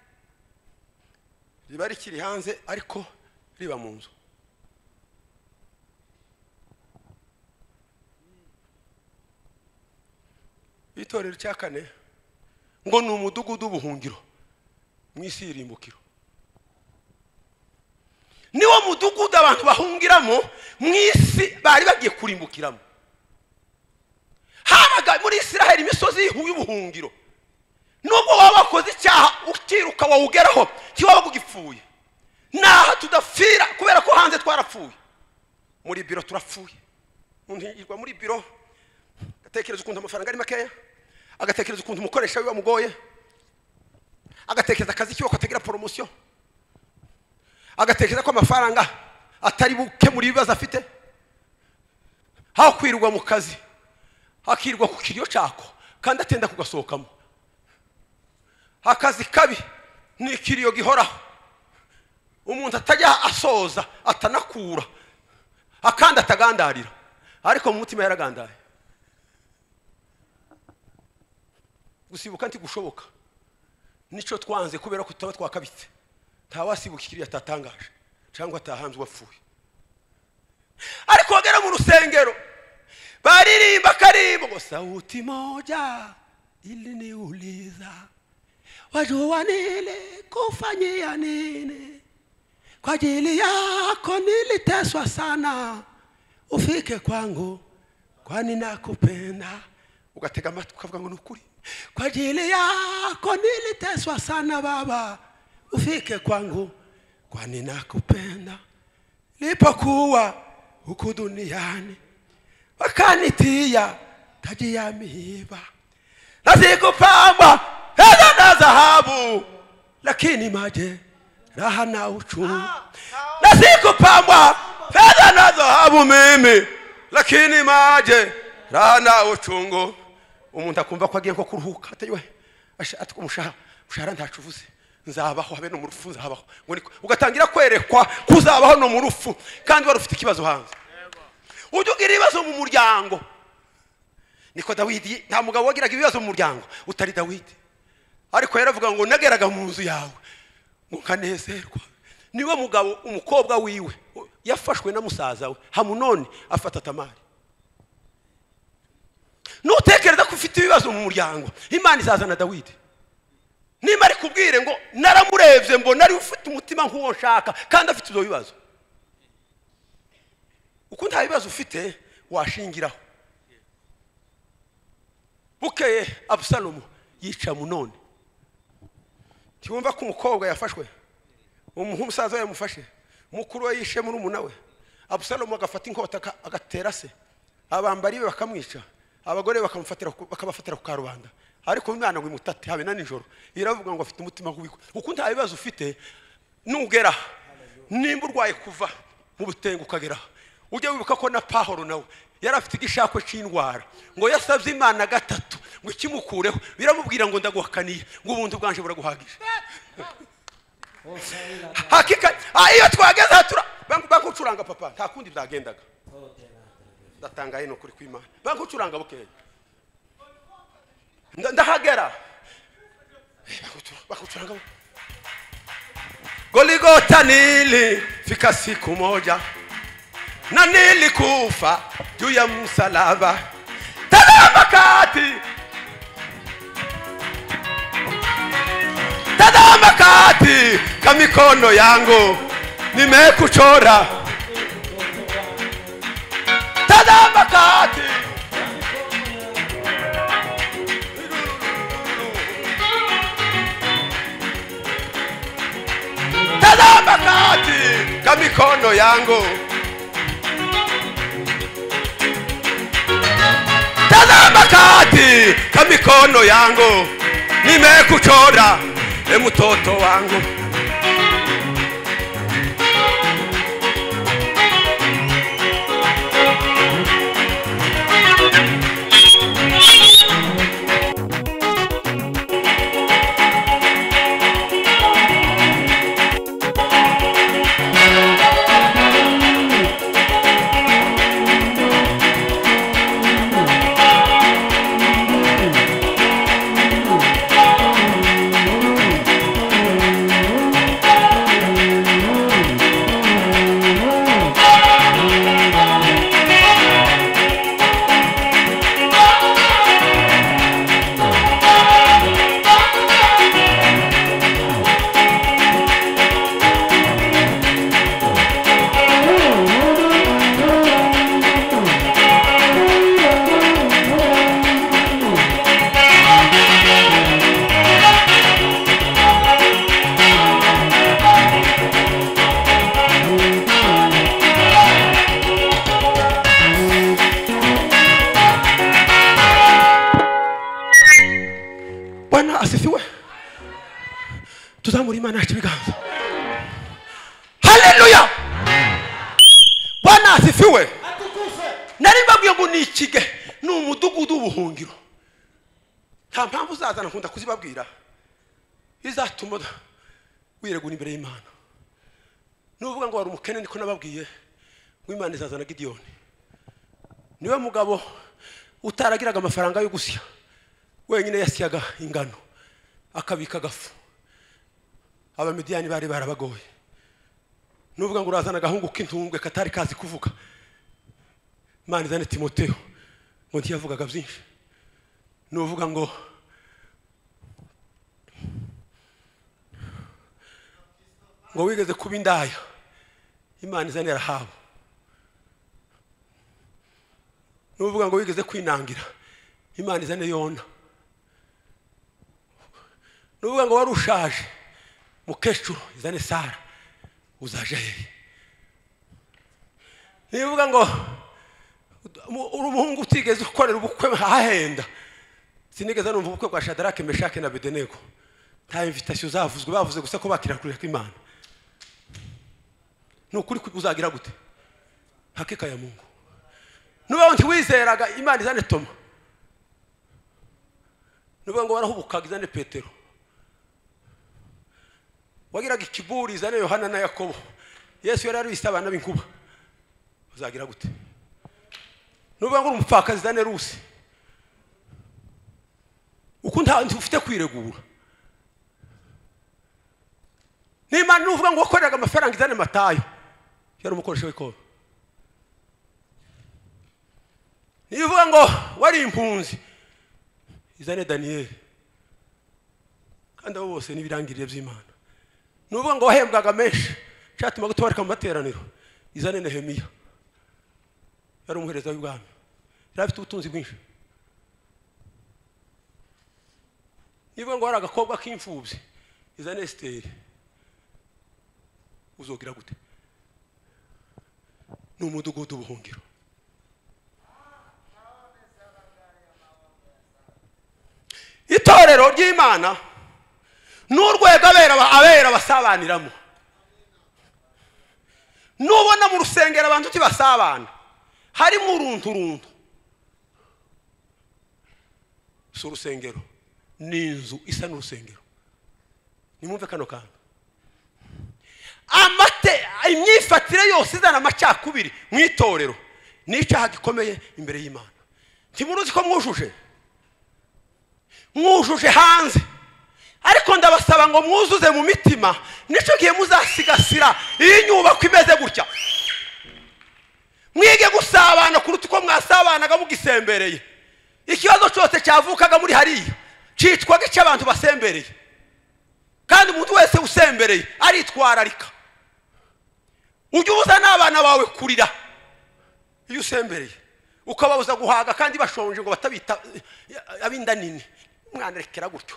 Speaker 1: riba rikiri hanze, ariko riba mu nzu. Itorero cya kane ngo ni umudugudu w'ubuhungiro mu isi y'irimbukiro. Niwo mudugudu abantu bahungiramo mu isi bari bagiye kurimbukiramo. Habaga muri Isiraheli imisozi y'ubuhungiro, nubwo waba wakoze icyaha ukiruka wawugeraho kiwaba kugipfuye naha tudafira kubera ko hanze twarapfuye muri biro turapfuye umuntu yirwa muri biro agatekereza ukuntu amafaranga ari makeya agatekereza ukuntu umukoresha we bamugoye agatekereza akazi kiwe ko atagira promotion agatekereza ko amafaranga atari buke muri bibazo afite aho kwirwa mu kazi akirwa ku kiriyo cyako kandi atenda kugasohokamo akazi kabi ni kiriyo gihoraho umuntu atajya asoza atanakura akandi atagandarira ariko mu mutima yaragandaye gusibuka nti gushoboka nico twanze kubera ko tutaba twakabitse nta wasibuka kiriya atatangaje cyangwa atahanze wapfuye ariko wagera mu rusengero baririmba karimbo ngo sauti moja iliniuliza wajua nile kufanyia nini kwa ajili yako niliteswa sana ufike kwangu kwani nakupenda ugatega amatwi ukavuga ngo nukuri kwa ajili yako niliteswa sana baba ufike kwangu kwani nakupenda nilipokuwa huku duniani wakanitia taji ya miiba na sikupambwa fedha na dhahabu lakini maje raha na uchungu na sikupambwa fedha na dhahabu mimi lakini maje raha na uchungu umuntu akumva ko agiye ko kuruhuka ataywe ashaka umushahara ntacuvuze nzabaho habe no mu rufu nzabaho ngo ugatangira kwerekwa kuzabaho no mu rufu kandi wari ufite ikibazo hanze ujugira ibibazo mu muryango niko Dawidi nta mugabo wagiraga ibibazo mu muryango utari Dawidi ariko yaravuga ngo nageraga mu nzu yawe ngo kanezerwa niwe mugabo umukobwa wiwe yafashwe na musaza we Hamunoni afata Tamari nutekereza ko ufite ibibazo mu muryango Imana izazana Dawidi nimba ari kubwire ngo naramurevye mbona ari ufite umutima nk'uwo nshaka kandi afite ibyo bibazo uko nta bibazo ufite washingiraho bukeye Abusalomu yica Amunoni tiwumva ko umukobwa yafashwe umusaza yamufashe mukuru we yishe muri umuna we Abusalomu agafata inkota agatera se abambari be bakamwica abagore bakabafatira ku karubanda ariko umwana ngo imutate habe na nijoro iravuga ngo afite umutima nk'ubiko uko nta bibazo ufite nugera nimba urwaye kuva mu butengo ukagera ujye wibuka ko na Pahoro nawe yari afite igishako cy'indwara ngo yasabye Imana gatatu ngo ikimukureho biramubwira ngo ndaguhakaniye ngo ubuntu bwanje buraguhagije hakika iyo twageze hatura bankucuranga papa nta kundi byagendaga ndatangaye no kuri kw'Imana bankucuranga bukeye ndahagera bakucuranga Goligota nilifika siku moja na nilikufa juu ya msalaba tazama kati ka mikono yangu nimekuchora tazama kati ka mikono yangu tazama kati ka mikono yangu nimekuchora mtoto wangu tuzamura Imana yacu ibiganza. Haleluya. Bwana asifiwe. Nari mbabwiye ngo ni ikige ni umudugudu w'ubuhungiro. Nta mpamvu uzazana nkunda kuzibabwira izatuma wiregura imbere y'Imana. Nuvuga ngo wari umukene niko nababwiye ngo Imana izazana Gideyoni. Niwe mugabo utaragiraga amafaranga yo gusya, wenyine yasyaga ingano akabika gafu. Abamidiyani bari barabagoye. Nuvuga ngo urazana gahungu k'intumbwe katari kazi kuvuga. Imana izane Timoteyo ngo ntiyavugaga byinshi. Nuvuga ngo wigeze kuba indaya, Imana izane Rahabu. Nuvuga ngo wigeze kwinangira, Imana izane Yona. Nuvuga ngo wari ushaje, mukecuru izane Sara. Uzaje hehe? Nivuga ngo uri umuhungu utigeze ukorera ubukwe hahenda. Sinigeze numva ubukwe bwa Shadarake, Meshake na Abedenego. Nta invitation zavuzwe, bavuze gusa ko bakirakurira ko Imana. Nukuri uzagira gute? Hakika ya Mungu. Nuba nti wizeraga Imana izane Toma. Nuba ngo warahubukaga izane Petero. Wagiraga ikiburi izane Yohana na Yakobo. Yesu yari arabise abana b'inkuba. Uzagira gute? Nuba ngo umupfakazi izane Rusi. Uko ufite kwiregura. N'Imana nuvuga ngo wakoreraga amafaranga izane Matayo. Yari umukoresha w'ikoro. Nivuga ngo wari impunzi izane Daniel. Kandi abo bose nibirangirire by'Imana. Nuvuga ngo wahembwaga menshi cyatuma gutobarika mu materaniro izane Nehemiya. Yari umuhereza w'ibwami. Yari afite ubutunzi bwinshi. Nivuga ngo wari agakobwa k'imfubyi izane Esteri. Uzogira gute? Ni umudugudu w'ubuhungiro. Itorero ry'Imana n'urwego abera basabaniramo. Nubona mu rusengero abantu tibasabana, harimo uruntu. Si urusengero, ni inzu isa n'urusengero. Nimumve kano kantu. Imyifatire yose izana amacakubiri mu itorero ni icyaha gikomeye imbere y'Imana. Ntimuruzi ko mwujuje hanze, ariko ndabasaba ngo mwuzuze mu mitima. Nico gihe muzasigasira iyi nyubako imeze gutya. Mwige gusabana kuruta uko mwasabanaga mugisembereye. Ikibazo cyose cyavukaga muri hariya citwaga cy'abantu basembereye, kandi umuntu wese usembereye aritwararika. Ujye ubuza n'abana bawe kurira iyo usembereye, ukababuza guhaga kandi bashonje ngo batabita abinda nini. Mwana rekera gutyo.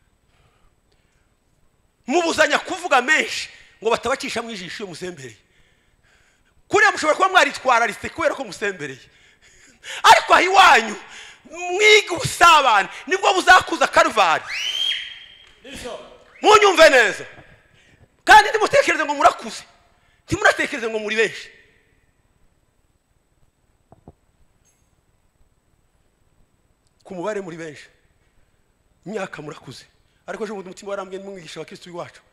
Speaker 1: Mubuzanya kuvuga menshi ngo batabakisha mwijisho musembereye. Kuriya mushobora kuba mwaritwararitse kubera ko musembereye, ariko aho iwanyu mwige usabana nibwo buzakuza Karuvali. Munyumve neza kandi ntimutekereze ngo murakuze, ntimuratekereze ngo muri benshi. Ku mubare muri benshi, imyaka murakuze, ariko je umutima warambye n'umwigisha wa Kristo wacu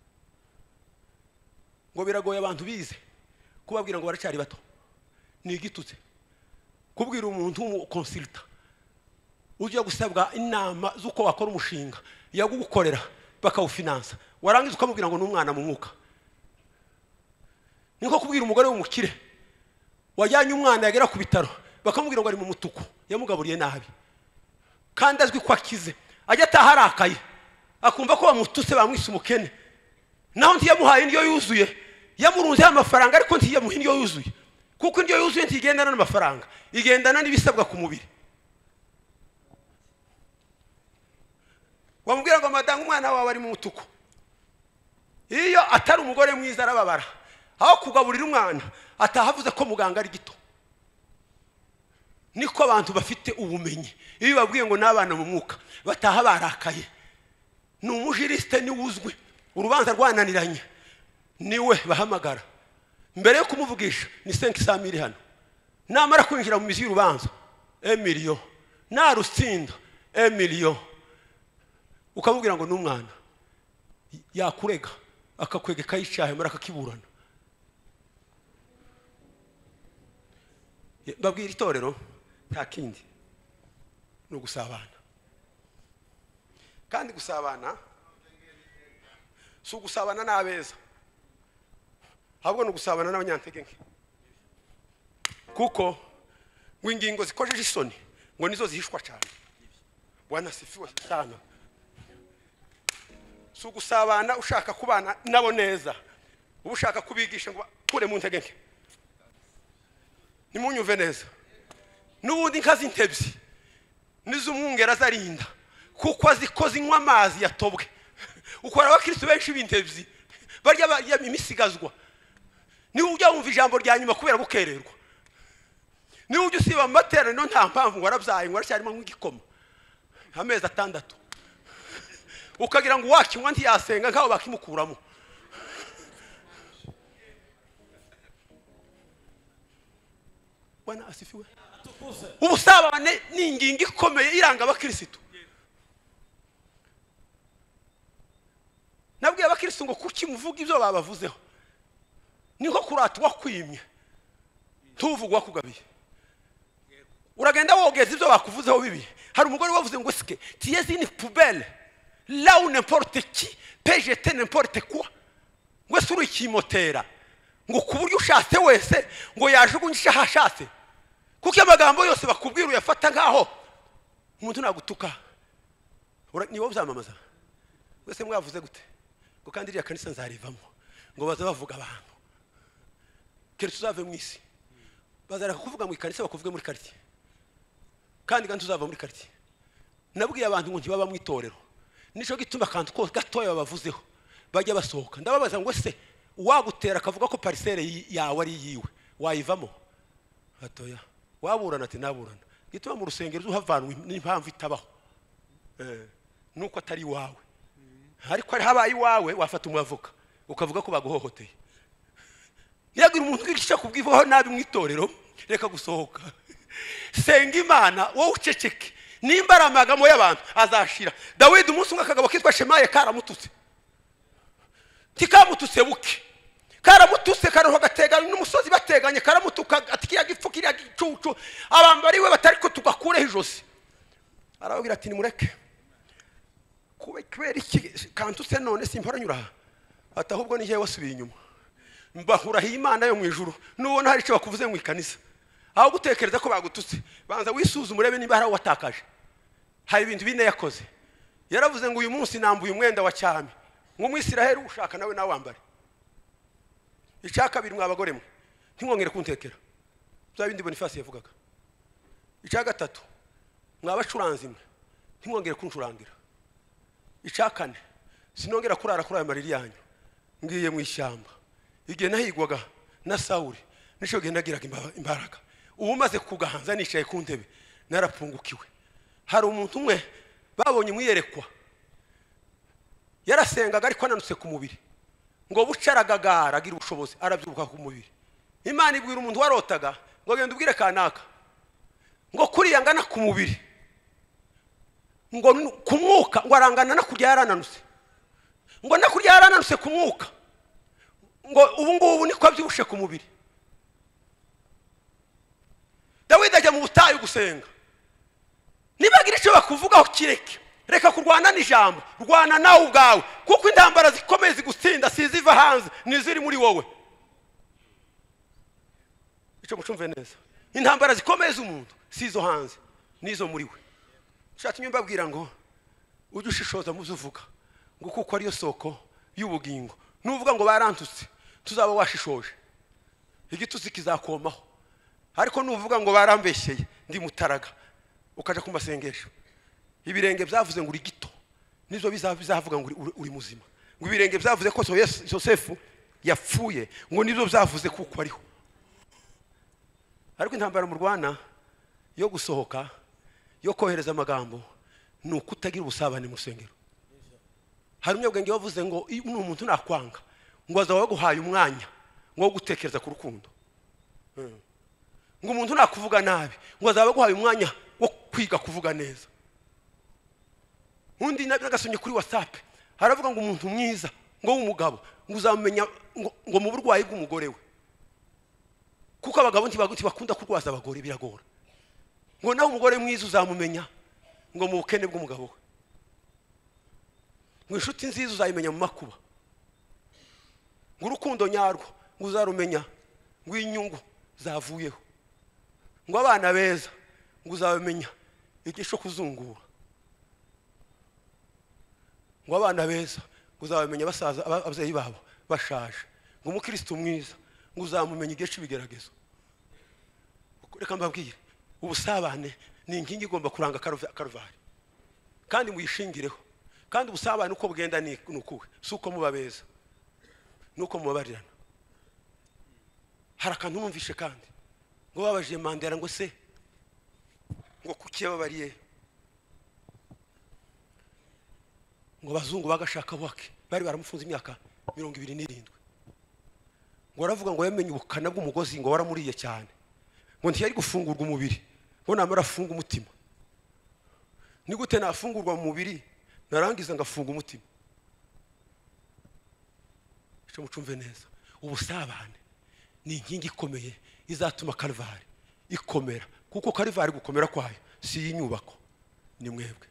Speaker 1: ngo biragoye abantu bize kubabwira ngo baracyari bato. Ni igitutse kubwira umuntu w'umukonsulta ujya gusabwa inama z'uko wakora umushinga yagukorera bakawufinansa, warangiza ukamubwira ngo n'umwana mu mwuka. Niko kubwira umugore w'umukire wajyanye umwana yagera ku bitaro bakamubwira ngo ari mu mutuku, yamugaburiye nabi kandi azwi ko akize, ajya ataharakaye akumva ko bamutuse bamwise umukene. Naho ntiyamuhaye indyo yuzuye, yamurunze amafaranga ariko ntiyamuha indyo yuzuye, kuko indyo yuzuye ntigendana n'amafaranga, igendana n'ibisabwa ku mubiri. Wamubwira ngo madanga umwana wawe ari mu mutuku, iyo atari umugore mwiza arababara. Aho kugaburira umwana atahavuze ko muganga ari gito. Niko abantu bafite ubumenyi, iyo babwiye ngo n'abana mu mwuka bataha barakaye. Ni umujiriste ni wuzwe urubanza rwananiranye niwe bahamagara mbere yo kumuvugisha ni 500,000 hano namara kwinjira mu mizi y'urubanza 1 million na rusinda 1 million ukamubwira ngo n'umwana yakurega akakwegeka yicaye mara akakiburana babwira itorero nta kindi no gusabana kandi gusabana so gusabana n'abeza ahubwo no gusabana n'abanyantege nke kuko wingingo zikojeje isoni ngo nizo zihishwa cyane bwana sifiwe sana so gusabana ushaka kubana nabo neza ushaka kubigisha ngo kure mu ntege nke nimunyuve neza n'ubundi nkazi intebyi nizo umwungera zarinda kuko azikoze inywa amazi yatobwe ukora abakristo benshi b'intebyi barya imisigazwa niwe ujya wumva ijambo rya nyuma kubera gukererwa niwe ujya usiba amateraniro nta mpamvu ngo arabyaye ngo aracyarimo nk'igikoma amezi 6 ukagira ngo wakinywa ntiyasenga nk'aho bakimukuramo bwana asifiwe ubusabane n'ingingo ikomeye iranga abakristo nabwiye abakristo ngo kuki muvuga ibyo babavuzeho niko kuratwa kwimye tuvugwa kugabiye uragenda wogeza ibyo bakuvuzeho bibi hari umugore wavuze ngo sike tiez une poubelle là où n'importe qui peut jeter n'importe quoi ngo suru ikimotera ngo kuburyo ushatse wese ngo yajugunyisha hashatse kuko amagambo yose bakubwira uyafata ngaho umuntu nagutuka niwo byamamaza wese mwavuze gute ngo kandi iriya kanisa nzarivamo ngo baza bavuga abantu kere tuzave mu isi bazareka kuvuga mu kanisa bakuvuge muri quartier kandi tuzava muri quartier nabwiye abantu ngo ntibaba mu itorero nico gituma kandi ko gatoya babavuzeho bajya basohoka ndababaza ngo se uwagutera akavuga ko parcelle yawe ari yiwe wayivamo hatoya waburana ati naburana gituma mu rusengero uhavanwe n'impamvu itabaho nuko atari wawe ariko ari habaye wawe wafata umwavoka ukavuga ko baguhohoteye yagira umuntu wigisha kubwivaho nabi mu itorero reka gusohoka senga Imana wowe uceceke nimba aramagamo y'abantu azashira Dawidi umunsi umwe akagabo kitwa Shemaye karamututse tikamututse buke karamututse karoho gateganye n'umusozi bateganye karamutuka ati kiya gipfu kiriya gicucu abambari we batari ko tugakure ijosi arababwira ati nimureke kubera iki kantutse none simparanyura ati ahubwo ni yewe wasubiye inyuma mbahura Imana yo mu ijuru nubona hari icyo bakuvuze mu ikanisa aho gutekereza ko bagututse banza wisuzume urebe niba hari watakaje hari ibintu bine yakoze yaravuze ngo uyu munsi nambuye umwenda wa cyami ngo mu Isiraheli ushaka nawe nawambare icaka biri mwabagore mwe ntinkongere kuntekera byabindi Boniface yavugaga icaka 3 mwabacuranzi mwe ntinkongere kuncurangira icaka 4 sinongera kurara kuri ayo mariri yanyu ngiye mu ishyamba igihe nahigwaga na Sauli nico gendagiraga imbaraga ubu maze kugahanza nicaye ku ntebe narapungukiwe hari umuntu umwe babonye muyerekwa yarasengaga ariko ananutse ku mubiri ngo bucaragagara agira ubushobozi arabyuka ku mubiri Imana ibwira umuntu warotaga ngo genda ubwire kanaka ngo kuriya ngana ku mubiri ngo kumwuka ngo arangana na kurya yarananutse ngo na kurya yarananutse ku mwuka ngo ubu ngubu niko abyibushe ku mubiri Dawidi ajya mu butayu gusenga nibagira icyo bakuvugaho kireke reka kurwana n'ijambo rwana nawe ubwawe kuko intambara zikomeye zigutsinda siziva hanze niziri muri wowe icyo mucumve neza intambara zikomeye z'umuntu sizo hanze nizo muri we shaka nyumba babwira ngo ujye ushishoza muzuvuga ngo kuko ariyo soko y'ubugingo nuvuga ngo barantutse tuzaba washishoje igituzi kizakomaho ariko nuvuga ngo barambeshyeye ndi mutaraga ukaja ku masengesho ibirenge byavuze ngo uri gito nizo bizavuga ngo uri muzima ngo ibirenge byavuze ko Yosefu yapfuye ngo nizo byavuze kuko ariho ariko intambara mu Rwanda yo gusohoka yo kohereza amagambo nuko utagira ubusabane mu rusengero hari umunyabwenge wavuze ngo iyo umuntu nakwanga ngo azaba guhaye umwanya ngo gutekereza ku rukundo, ngo umuntu nakuvuga nabi ngo azaba guhaye umwanya wo kwiga kuvuga neza. Undi nagasomye kuri WhatsApp haravuga ngo umuntu mwiza ngo w'umugabo ngo uzamenya ngo mu burwayi bw'umugore we, kuko abagabo ntibakunda kurwaza abagore biragora, ngo nawe umugore mwiza uzamumenya ngo mu bukene bw'umugabo we, ngo inshuti nziza uzayimenya mu makuba, ngo urukundo nyarwo ngo uzarumenya ngo inyungu zavuyeho, ngo abana beza ngo uzabamenya igihe cyo kuzungura, ngo abana beza ngo uzabamenya basaza ababyeyi babo bashaje, ngo umukristo mwiza ngo uzamumenya igihe cy'ibigeragezo. Reka mbabwire ubusabane ni inkingi igomba kuranga Karuvali, kandi muyishingireho. Kandi ubusabane uko bugenda ni ukuwe, si uko muba beza nuko mubabarirana. Hari akantu numvishe kandi ngo babajije Mandela ngo se ngo kuki yababariye ngo bazungu bagashaka bwake bari baramufunze imyaka 27, ngo aravuga ngo yamenye ubukana bw'umugozi ngo waramuriye cyane, ngo ntiyari gufungurwa umubiri ngo namara afunga umutima. Ni gute nafungurwa mu mubiri narangiza ngafunga umutima? Cyo mucumve neza, ubusabane ni inkingi ikomeye izatuma Karuvali ikomera, kuko Karuvali gukomera kwayo si inyubako, ni mwebwe.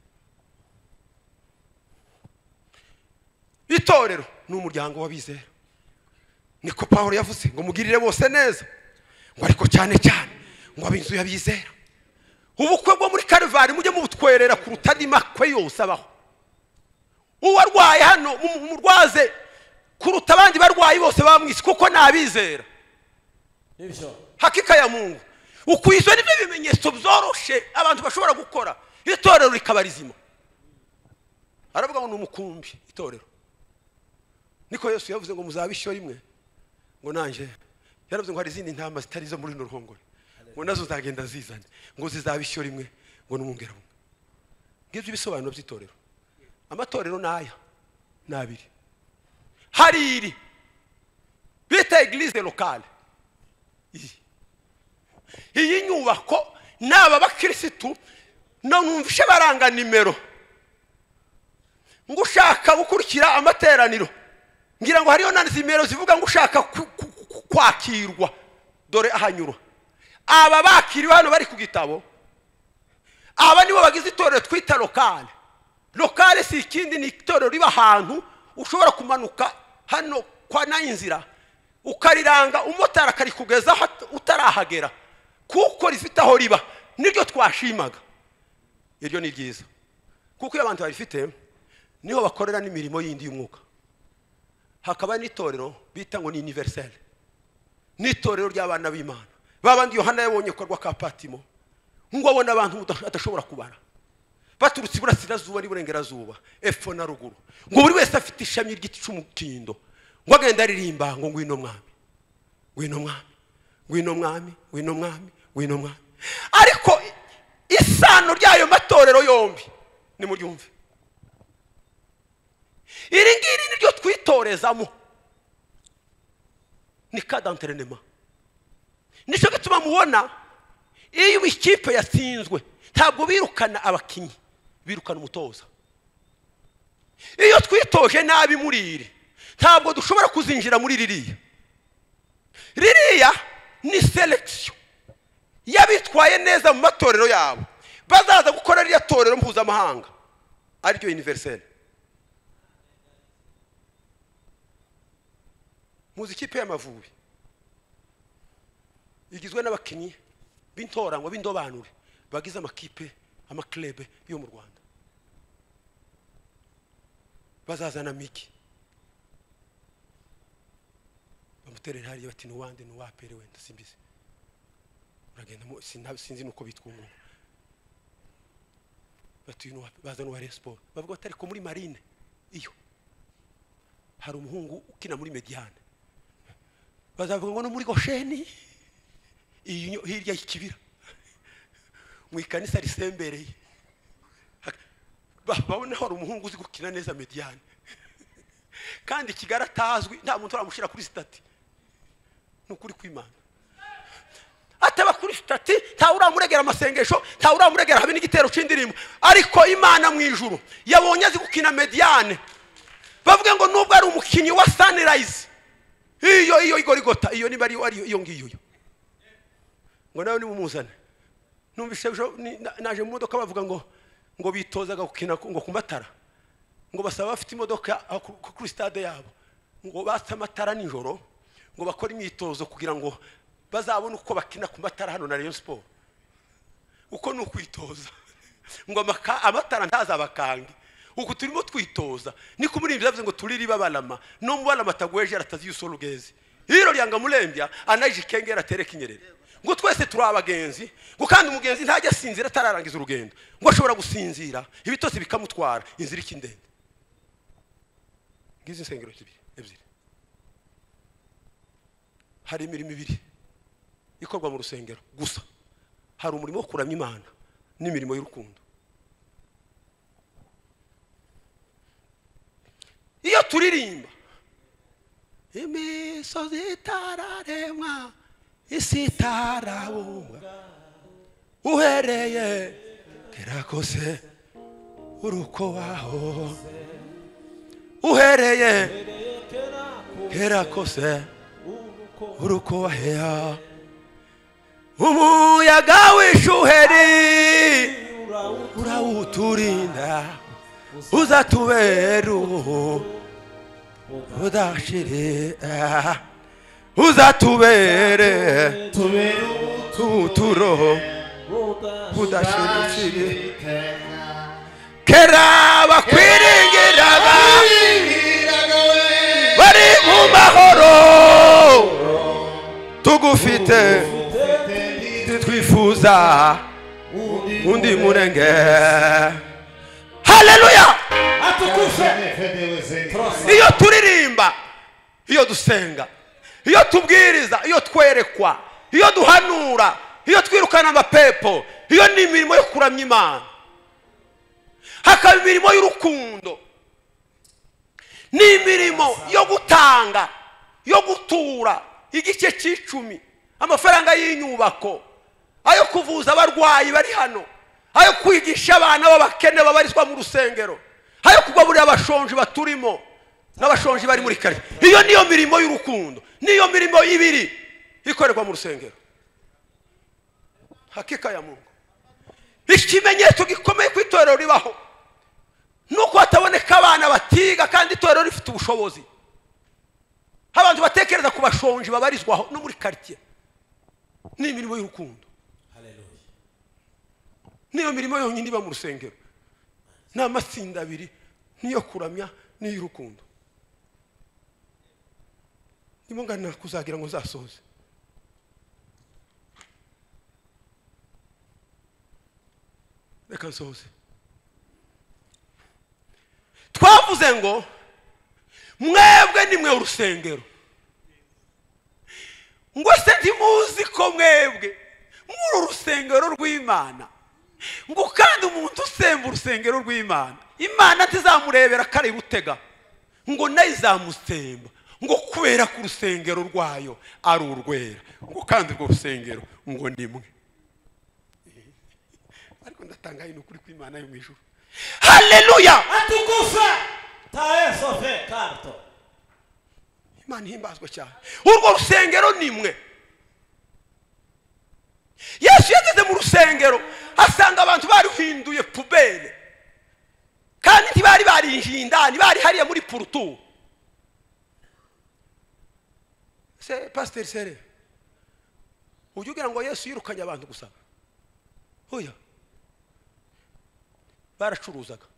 Speaker 1: Itorero ni umuryango w'abizera, niko Pawulo yavuze ngo mugirire bose neza, ngo ariko cyane cyane ngo ab'inzu y'abizera. Ubukwe bwo muri Karuvali mujye mubutwerera kuruta andi makwe yose abaho. Uwarwaye hano umurwaze kuruta abandi barwayi bose bamwisi, kuko nabizera. Hakika ya Mungu ukwizwe n'ibyo bimenyetso byoroshe abantu bashobora gukora, itorero rikabarizima. Aravuga ngo n'umukumbi itorero, niko Yesu yavuze ngo muzabishyo rimwe, ngo nanje yaravuze ngo hari izindi ntama zitari zo muri no ruhongore, ngo nazo zagenda zizane ngo zizabishyo rimwe, ngo n'umungera bumwe. Ngibyo bisobanuro by'itorero. Amatorero naya nabiri, hari iri bita église locale. Iyi nyubako naba bakirisitu no numvishe baranga nimero, ngo ushaka gukurikira amateraniro, ngira ngo hariyo nimero zivuga ngo ushaka kwakirwa, dore ahanyura. Aba bakiriwe hano bari ku gitabo, aba nibo bagize itorero twita locale. Locale si ikindi, ni itorero riba ahantu ushobora kumanuka hano kwa Nayinzira ukariranga umotara kari kugeza utarahagera, kuko rifite aho riba. Niryo twashimaga, iryo ni ryiza, kuko abantu barifite niho bakorera n'imirimo yindi y'umwuka. Hakaba n'itorero bita ngo ni universel, n'itorero ry'abana b'Imana babandi Yohana yabonye korwa ka Patimo, ngo abona abantu adashobora kubara, baturutse iburasirazuba n'iburengerazuba, epfo na ruguru, ngo buri wese afite ishami ry'igiti cy'umukindo, ngo agenda aririmba ngo ngwino mwami, ngwino mwami, ngwino mwami, ngwino mwami, ngwino mwami. Ariko isano ryayo matorero yombi ni muryumve, iri ngiri niryo twitorezamo, ni ka d'entraînement. Nico gituma mubona iyo ikipe yatsinzwe ntabwo birukana abakinyi, birukana umutoza. Iyo twitoje nabi muri iri ntabwo dushobora kuzinjira muri ririya ni selection yabitwaye neza mu matorero yabo, bazaza gukora ririya torero mpuzamahanga ariryo universel. Muzi ikipe y'Amavubi igizwe n'abakinyi b'intorango b'indobanure bagize amakipe amaklebe yo mu Rwanda. Bazazana miki bamuterera hariya bati nuwande nuwapere wenda simbizi, uragenda sinzi nuko bitwa umuntu, bati bazana wa Sport, bavuga batari ko muri Marine iyo hari umuhungu ukina muri Mediane, bazavuga ngo no muri Gosheni iyo hirya y'ikibira mu ikanisa risembereye, babona hari umuhungu uzi gukina neza Mediane kandi Kigali atazwi, nta muntu uramushira kuri stati. Nukuri kw'Imana ataba kuri stati, nta uramuregera amasengesho, nta uramuregera habe n'igitero c'indirimbo, ariko Imana mu ijuru yabonye azi gukina Mediane. Bavuga ngo nubwo ari umukinyi wa Sunrise, iyo igorigota, iyo niba ari iyo ngiyo, ngo nawe ni mumuzane. Numvise naje mu modoka bavuga ngo bitozaga gukina ngo ku matara, ngo basaba bafite imodoka kuri stade yabo, ngo batse amatara nijoro, ngo bakora imyitozo kugira ngo bazabone uko bakina ku matara hano na Rayon Sport. Uko nukwitoza ngo amatara ntazabakange, uko turimo twitoza niko muri byavuze ngo turiri babalama no mubalama tagweje aratazi yusolugeze hiro lyanga mulembya anaje kengera tereka inyerere, ngo twese turi abagenzi, ngo kandi umugenzi ntajya sinzira atararangiza urugendo, ngo ashobora gusinzira ibitose bikamutwara inzira ikindende. Ngize insengero ebyiri, hari imirimo ibiri ikorwa mu rusengero gusa. Hari umurimo wo kuramya Imana n'imirimo y'urukundo. Iyo turirimba imisozi itararemwa, isi itarabumba, uhereye kera kose uruko waho, uhereye kera kose uruko wahea, umuyaga w'ishuheri urawuturinda, uzatubera udashire, uzatubere uturo udashire. Kera bakwiringiraga bari mu mahoro, tugufite twifuza undi murenge. Haleluya! Atukufe. Iyo turirimba, iyo dusenga, iyo tubwiriza, iyo twerekwa, iyo duhanura, iyo twirukana amapepo, iyo ni imirimo yo kuramya Imana. Hakaba imirimo y'urukundo, ni imirimo yo gutanga, yo gutura igice c'icumi, amafaranga y'inyubako, ayo kuvuza abarwayi bari hano, ayo kwigisha abana b'abakene babarizwa mu rusengero, ayo kugaburira abashonji baturimo n'abashonji bari muri kare. Iyo niyo mirimo y'urukundo, niyo mirimo ibiri ikorerwa mu rusengero. Hakika ya Mungu, ikimenyetso gikomeye ku itorero ribaho nuko hataboneka abana batiga kandi itorero rifite ubushobozi, abantu batekereza ku bashonji babarizwaho no muri quartier. Ni imirimo y'urukundo. Haleluya! Niyo mirimo yonyine iba mu rusengero, n'amatsinda abiri, niyo kuramya n'iy'urukundo. Ndimo ngana kuzagira ngo zasoze. Reka nsoze. Twavuze ngo mwebwe ni mwe urusengero, ngo se ntimuzi ko mwebwe muri urusengero rw'Imana, ngo kandi umuntu usemba urusengero rw'Imana, Imana tizamurebera kare butega, ngo nayo izamusemba, ngo kubera ku rusengero rwayo ari urwera, ngo kandi urwo rusengero ngo ni mwe. Ariko ndatangaye n'ukuri kw'Imana yo mu ijuru. Haleluya!
Speaker 3: Atukufa tae sofe karto.
Speaker 1: Imana himbazwe cyane. Urwo rusengero ni mwe. Yesu yageze mu rusengero asanga abantu baruhinduye pubele, kandi ntibari barinjiye indani, bari hariya muri purutu. Se Pastor Sere, ujye ugira ngo Yesu yirukanye abantu gusa? Hoya, baracuruzaga.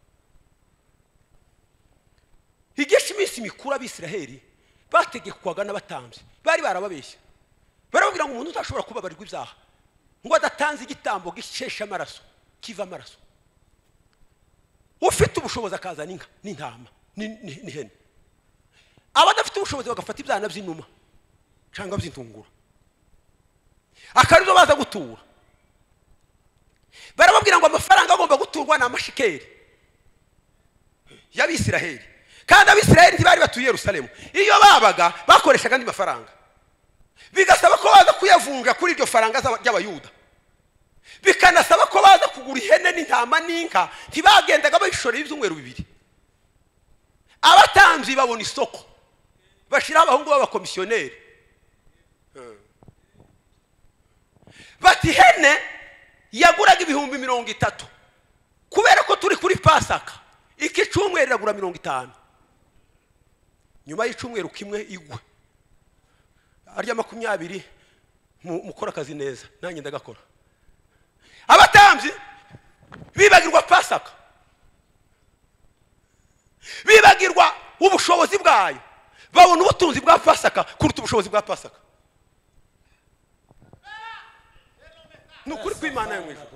Speaker 1: Igihe iminsi mikuru ab'Isiraheli bategekwaga n'abatambyi, bari barababeshya, barababwira ngo umuntu utashobora kubabarirwa ibyaha ngo adatanze igitambo gishesha amaraso, kiva amaraso. Ufite ubushobozi akazana inka n'intama n'ihene, abadafite ubushobozi bagafata ibyana by'inuma cyangwa by'intungura, akarizo baza gutura. Barababwira ngo amafaranga agomba guturwa na amashikeri, y'Abisiraheli, kandi Abisiraheli ntibari batuye Yerusalemu. Iyo babaga bakoreshaga andi mafaranga, bigasaba ko baza kuyavunja kuri iryo faranga ry'Abayuda, bikanasaba ko baza kugura ihene n'intama n'inka. Ntibagendaga bayishorera ibyumweru bibiri. Abatambyi babona isoko, bashiraho abahungu b'abakomisiyoneri, bati ihene yaguraga 30,000, kubera ko turi kuri Pasaka, iki cyumweru iragura 50. Nyuma y'icumweru kimwe igwe arya 20, mukora akazi neza, nanjye ndagakora. Abatambyi bibagirwa Pasaka, bibagirwa ubushobozi bwayo, babona ubutunzi bwa Pasaka kuruta ubushobozi bwa Pasaka. Nukuri kw'Imana yo mwijuru.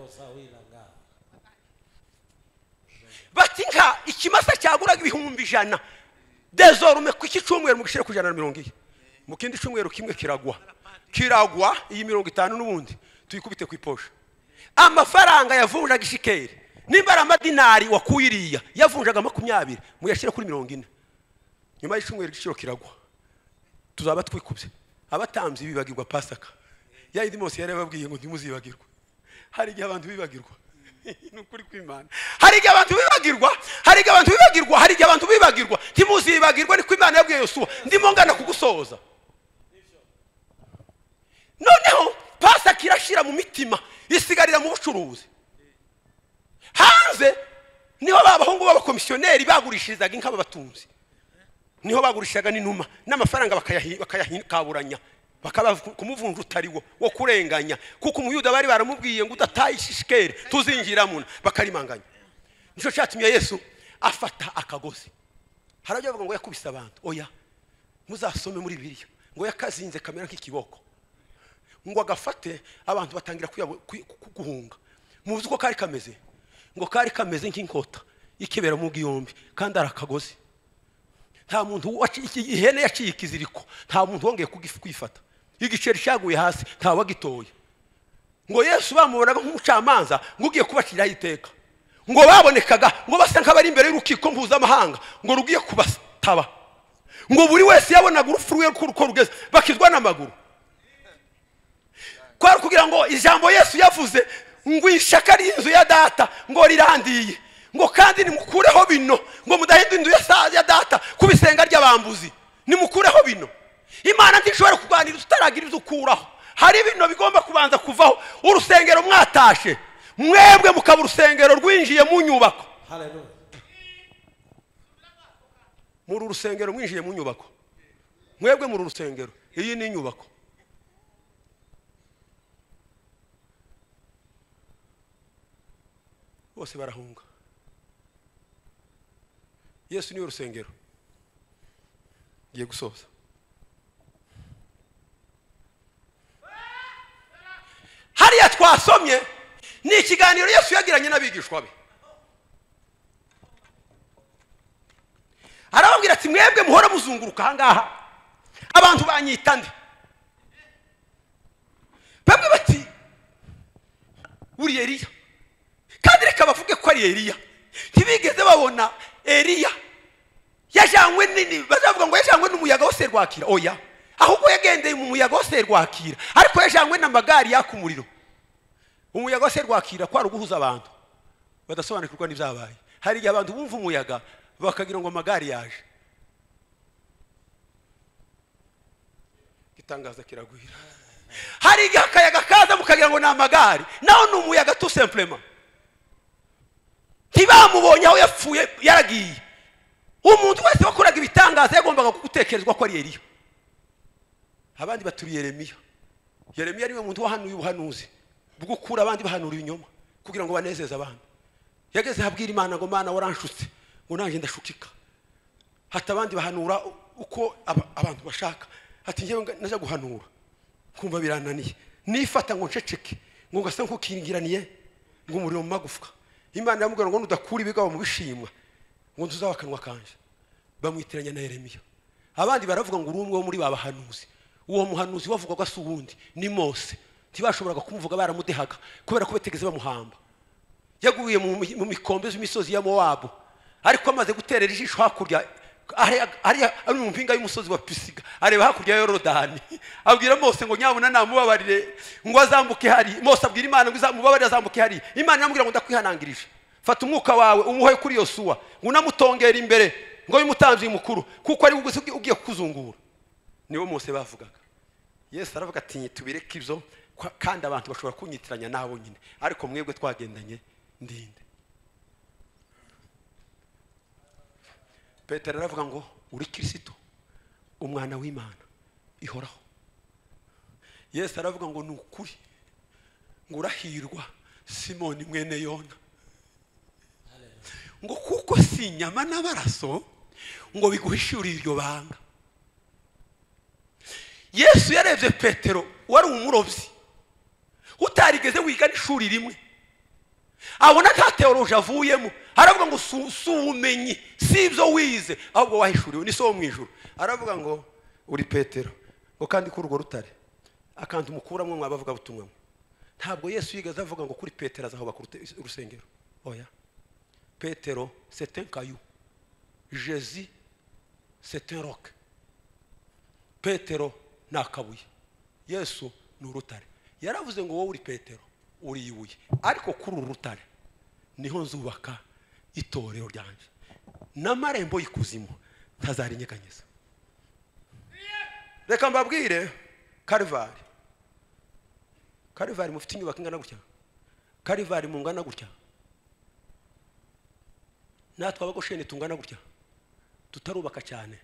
Speaker 1: Bati nka ikimasa cyaguraga 100,000, désormais ku cyumweru mugishire ku 120. Mu kindi cyumweru kimwe kiragwa iyi 50 n'ubundi tuyikubite ku iposha. Amafaranga yavunjaga ishikeri, nimba ari amadinari wakuyiriya yavunjaga 20, muyashire kuri 40. Nyuma y'icumweru igiciro kiragwa, tuzaba twikubye. Abatambyi bibagirwa Pasaka. Yayindi Mose yari babwiye ngo ntimuzibagirwa. Hari igihe abantu bibagirwa. Nukuri kw'Imana. Hari igihe abantu bibagirwa, ntimuzibagirwa. Ni kw'Imana yabwiye Yosuwa, ndimo ngana kugusoza. Noneho Pasaka irashira mu mitima, isigarira mu bucuruzi. Hanze niho babahungu b'abakomisiyoneri bagurishirizaga inka babatunzi, niho bagurishaga n'inuma n'amafaranga bakayahikaburanya, bakaba kumuvunja utariwo wo kurenganya, kuko umuyuda bari baramubwiye ngo udataye ishikere tuzinjira muna, bakarimanganya. Nico cyatumye Yesu afata akagozi. Harajya bavuga ngo yakubise abantu, oya muzasome muri Bibiliya ngo yakazinze kamera nk'ikiboko, ngo agafate abantu batangira guhunga. Muzi ko kari kameze, ngo kari kameze nk'inkota ikebera mu gihombi, kandi arakagozi. Nta muntu ihene yaciye ikiziriko, nta muntu wongeye kwifata. Igiceri cyaguye hasi, nta wagitoye. Ngo Yesu bamubonaga nk'umucamanza ngo ugiye kubaciraho iteka, ngo babonekaga ngo basa nk'abari imbere y'urukiko mpuzamahanga ngo rugiye kubataba, ngo buri wese yabonaga urupfu rwe uko rugeze, bakizwa n'amaguru. Kwari kugira ngo ijambo Yesu yavuze ngo ishaka ry'inzu ya data ngo rirandiye, ngo kandi nimukureho bino, ngo mudahinda inzu ya data kubisenga ry'abambuzi, nimukureho bino. Imana ntishobora kuganira tutaragira ibyo ukuraho. Hari bino bigomba kubanza kuvaho. Urusengero mwatashe, mwebwe mukaba urusengero rwinjiye mu nyubako.
Speaker 3: Haleluya.
Speaker 1: Muri urusengero mwinjiye mu nyubako, mwebwe muri urusengero, iyi ni inyubako. Bose barahunga. Yesu niwe rusengero. Ngiye gusoza. Hariya twasomye ni ikiganiro Yesu yagiranye n'abigishwa be. Arababwira ati mwebwe muhora muzunguruka ahangaha, abantu banyita nde? Bamwe bati uri Eliya, kandi reka bavuge ko ari Eliya. Ntibigeze babona Eliya yajanywe nini, bazavuga ngo yajanywe n'umuyaga wose rwakira. Oya, ahubwo yagendeye mu muyaga wose rwakira, ariko yajanywe n'amagari yaka umuriro. Umuyaga wose rwakira kwari uguhuza abantu badasobanukirwa n'ibyabaye. Hari igihe abantu bumva umuyaga bakagira ngo amagari yaje. Gitangaza kiragwira. Hari igihe akayaga kaza mukagira ngo ni amagari, naho ni umuyaga tout simplement. Ntibamubonye aho yapfuye yaragiye. Umuntu wese wakoraga ibitangaza yagombaga gutekerezwa ko ari Eliya. Abandi baturi Yeremiya. Yeremiya niwe muntu wahanuye ubuhanuzi bwo gukura abandi bahanura ibinyoma kugira ngo banezeze abantu. Yageze habwira Imana ngo Mana waranshutse, ngo nanjye ndashukika. Hata abandi bahanura uko abantu bashaka. Ati ngewe naje guhanura kumva birananiye, nifata ngo nceceke, ngo ngasa nko kiringiraniye ngo umuriro mu magufwa. Imana yamubwira ngo nudakura ibigabo mu bishimwa ngo ntuzabakanwa kanje. Bamwitiranya na Yeremiya. Abandi baravuga ngo urumwe wo muri babahanuzi. Uwo muhanuzi wavugaga se ubundi ni Mose. Ntibashoboraga kumuvuga baramudehaga kubera ko betegeze bamuhamba. Yaguye mu mikombe z'imisozi ya Moabu, ariko amaze guterera ijisho hakurya ari mu mpinga y'umusozi wa Pisiga areba hakurya ya Yorodani abwira Mose ngo nyabuna namubabarire ngo azambuke hari. Mose abwira Imana ngo izamubabarire azambuke hari. Imana yamubwira ngo ndakwihanangirije, fata umwuka wawe umuhe kuri Yosuwa ngo unamutongera imbere ngo y'umutambyi mukuru kuko ari ugiye kuzungura. Niwo Mose bavugaga. Yesu aravuga ati tubireke ibyo kandi abantu bashobora kunyitiranya nabo nyine, ariko mwebwe twagendanye ndinde. Petero aravuga ngo uri Kristo umwana w'Imana ihoraho. Yesu aravuga ngo nukuri ngo urahirwa Simoni mwene Yona ngo kuko si inyama n'amaraso ngo biguhishurire iryo banga. Yesu yarebye Petero wari umurobyi utarigeze wiga n'ishuri rimwe, abona nta teoloji avuyemo, aravuga ngo si ubumenyi si ibyo wize ahubwo wahishuriwe ni so wo mu ijuru. Aravuga ngo uri Petero ngo kandi kuri urwo rutare akantu umukuramo mwabavuga butumwa. Ntabwo Yesu yigeze avuga ngo kuri Petero azahubaka urusengero. Oya, Petero c'est un caillou, Jésus c'est un roc. Petero ni akabuye, Yesu ni urutare. Yaravuze ngo wowe uri Petero uri ibuye, ariko kuri uru rutare niho nzubaka itorero ryanje n'amarembo y'ikuzimu ntazarinyeganyeza. Reka mbabwire Karivari mufite inyubako ingana gutya, Karivari mungana gutya, natwe abagosheni tungana gutya, tutarubaka cyane.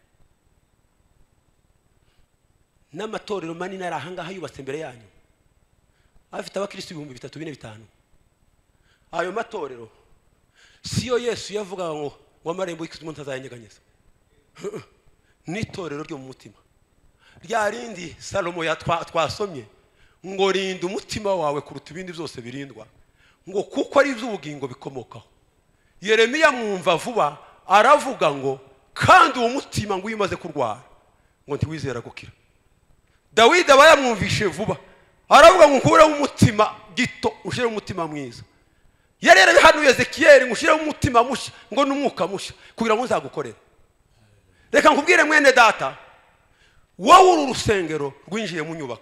Speaker 1: N'amatorero manini ari ahangaha yubatse imbere yanyu afite abakristo 3,000-4,500. Ayo matorero siyo Yesu yavuga ngo amarembo y'ikuzimu ntazanyeganyeza. N'itorero ryo mu mutima rya rindi Salomo twasomye ngo rinda umutima wawe kuruta ibindi byose birindwa ngo kuko ari iby'ubugingo bikomokaho. Yeremiya mwumva vuba aravuga ngo kandi uwo mutima ngo uyimaze kurwara ngo ntiwizera gukira. Dawidi aba yamwumvishe vuba aravuga ngo nkureho umutima gito ushireho umutima mwiza. Yarera hano Ezekiyeli ngo ushireho umutima mushya ngo n'umwuka mushya kugira ngo nzagukorere. Reka nkubwire mwene data, wowe uru rusengero rwinjiye mu nyubako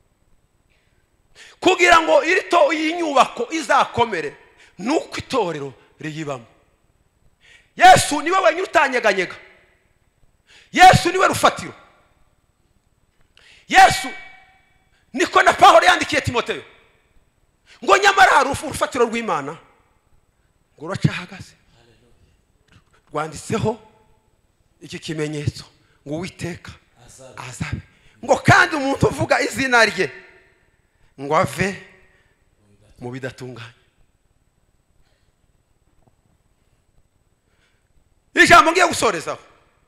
Speaker 1: kugira ngo iyi nyubako izakomere nuko itorero riyibamo. Yesu niwe wenyine utanyeganyega, Yesu niwe rufatiro. Yesu niko na Pawulo yandikiye Timoteyo ngo nyamara hari urufatiro rw'Imana ngo ruracahagaze, rwanditseho iki kimenyetso ngo Uwiteka azabe ngo kandi umuntu uvuga izina rye ngo ave mu bidatunganye. Ijambo ngiye gusorezaho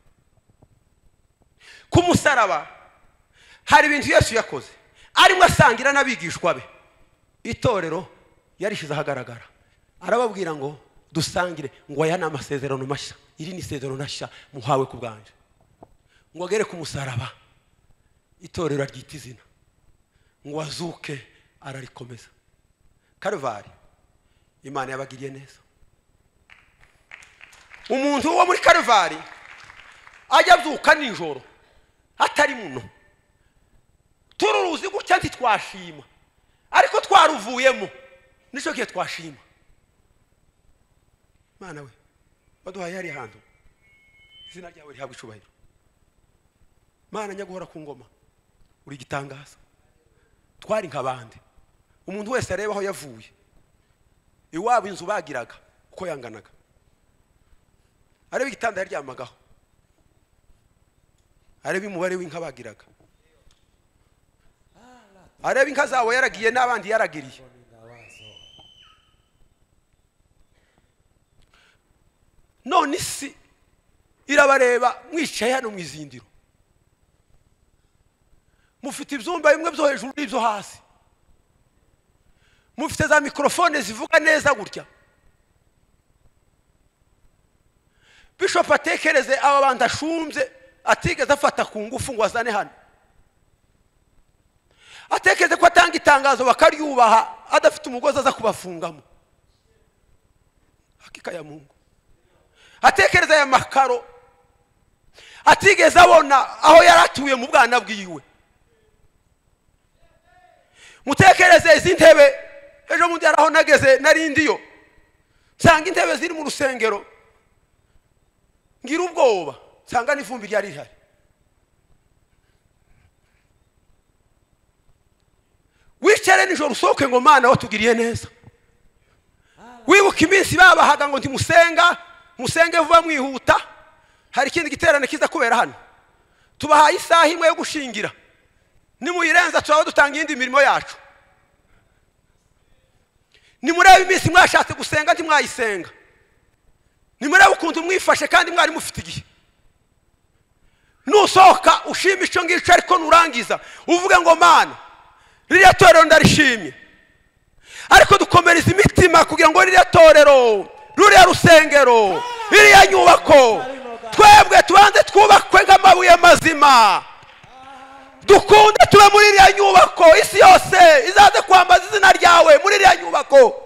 Speaker 1: ku musaraba hari ibintu Yesu yakoze arimo asangira n'abigishwa be. Itorero yarishize ahagaragara arababwira ngo dusangire ngo aya ni amasezerano mashya, iri ni isezerano nashya muhawe ku bwanje. Ngo agere ku musaraba itorero ryita izina ngo azuke ararikomeza. Karivari Imana yabagiriye neza. Umuntu wo muri Karivari ajya abyuka nijoro atari muno, tururuzi gutya ntitwashima ariko twaruvuyemo nicyo gihe twashima. Mana we waduhaye hari hantu izina ryawe rihabwa icubahiro. Mana nyaguhora ku ngoma uri gitangaza. Twari nk'abandi, umuntu wese areba aho yavuye iwabo inzu bagiraga uko yanganaga, areba igitanda yaryamagaho, areba umubare w'inka bagiraga, areba inka zawo yaragiye n'abandi yaragiriye. None isi irabareba mwicaye hano mu izindiro, mufite ibyumba bimwe byo hejuru n'ibyo hasi, mufite za mikrofone zivuga neza gutya. Bishop atekereze aba bantu ashumbye atigeze afata ku ngufu ngo azane hano, atekereze ko atanga itangazo bakaryubaha adafite umugozi aza kubafungamo. Hakika ya Mungu atekereza aya makaro atigeze abona aho yaratuye mu bwana bwiwe. Mutekereze izi ntebe, ejo bundi yaraho nageze narindiyo nsanga intebe ziri mu rusengero, ngira ubwoba nsanga n'ivumbi ryari rihari. Wicare nijoro usohoke ngo Mana watugiriye neza. Wibuka iminsi babahaga ngo ntimusenga, musenge vuba mwihuta, hari ikindi giterane kiza kubera hano, tubahaye isaha imwe yo gushingira, nimuyirenza turaba dutanga iyindi mirimo yacu. Nimurebe iminsi mwashatse gusenga ntimwayisenga, nimurebe ukuntu mwifashe kandi mwari mufite igihe. Nusohoka ushima icyo ngicyo, ariko nurangiza uvuge ngo Mana ririya torero ndarishimye, ariko dukomereza imitima kugira ngo ririya torero, ruriya rusengero, iriya nyubako twebwe tubanze twubakwe nk'amabuye mazima, dukunde tube muri iriya nyubako, isi yose izaze kwambaza izina ryawe muri iriya nyubako.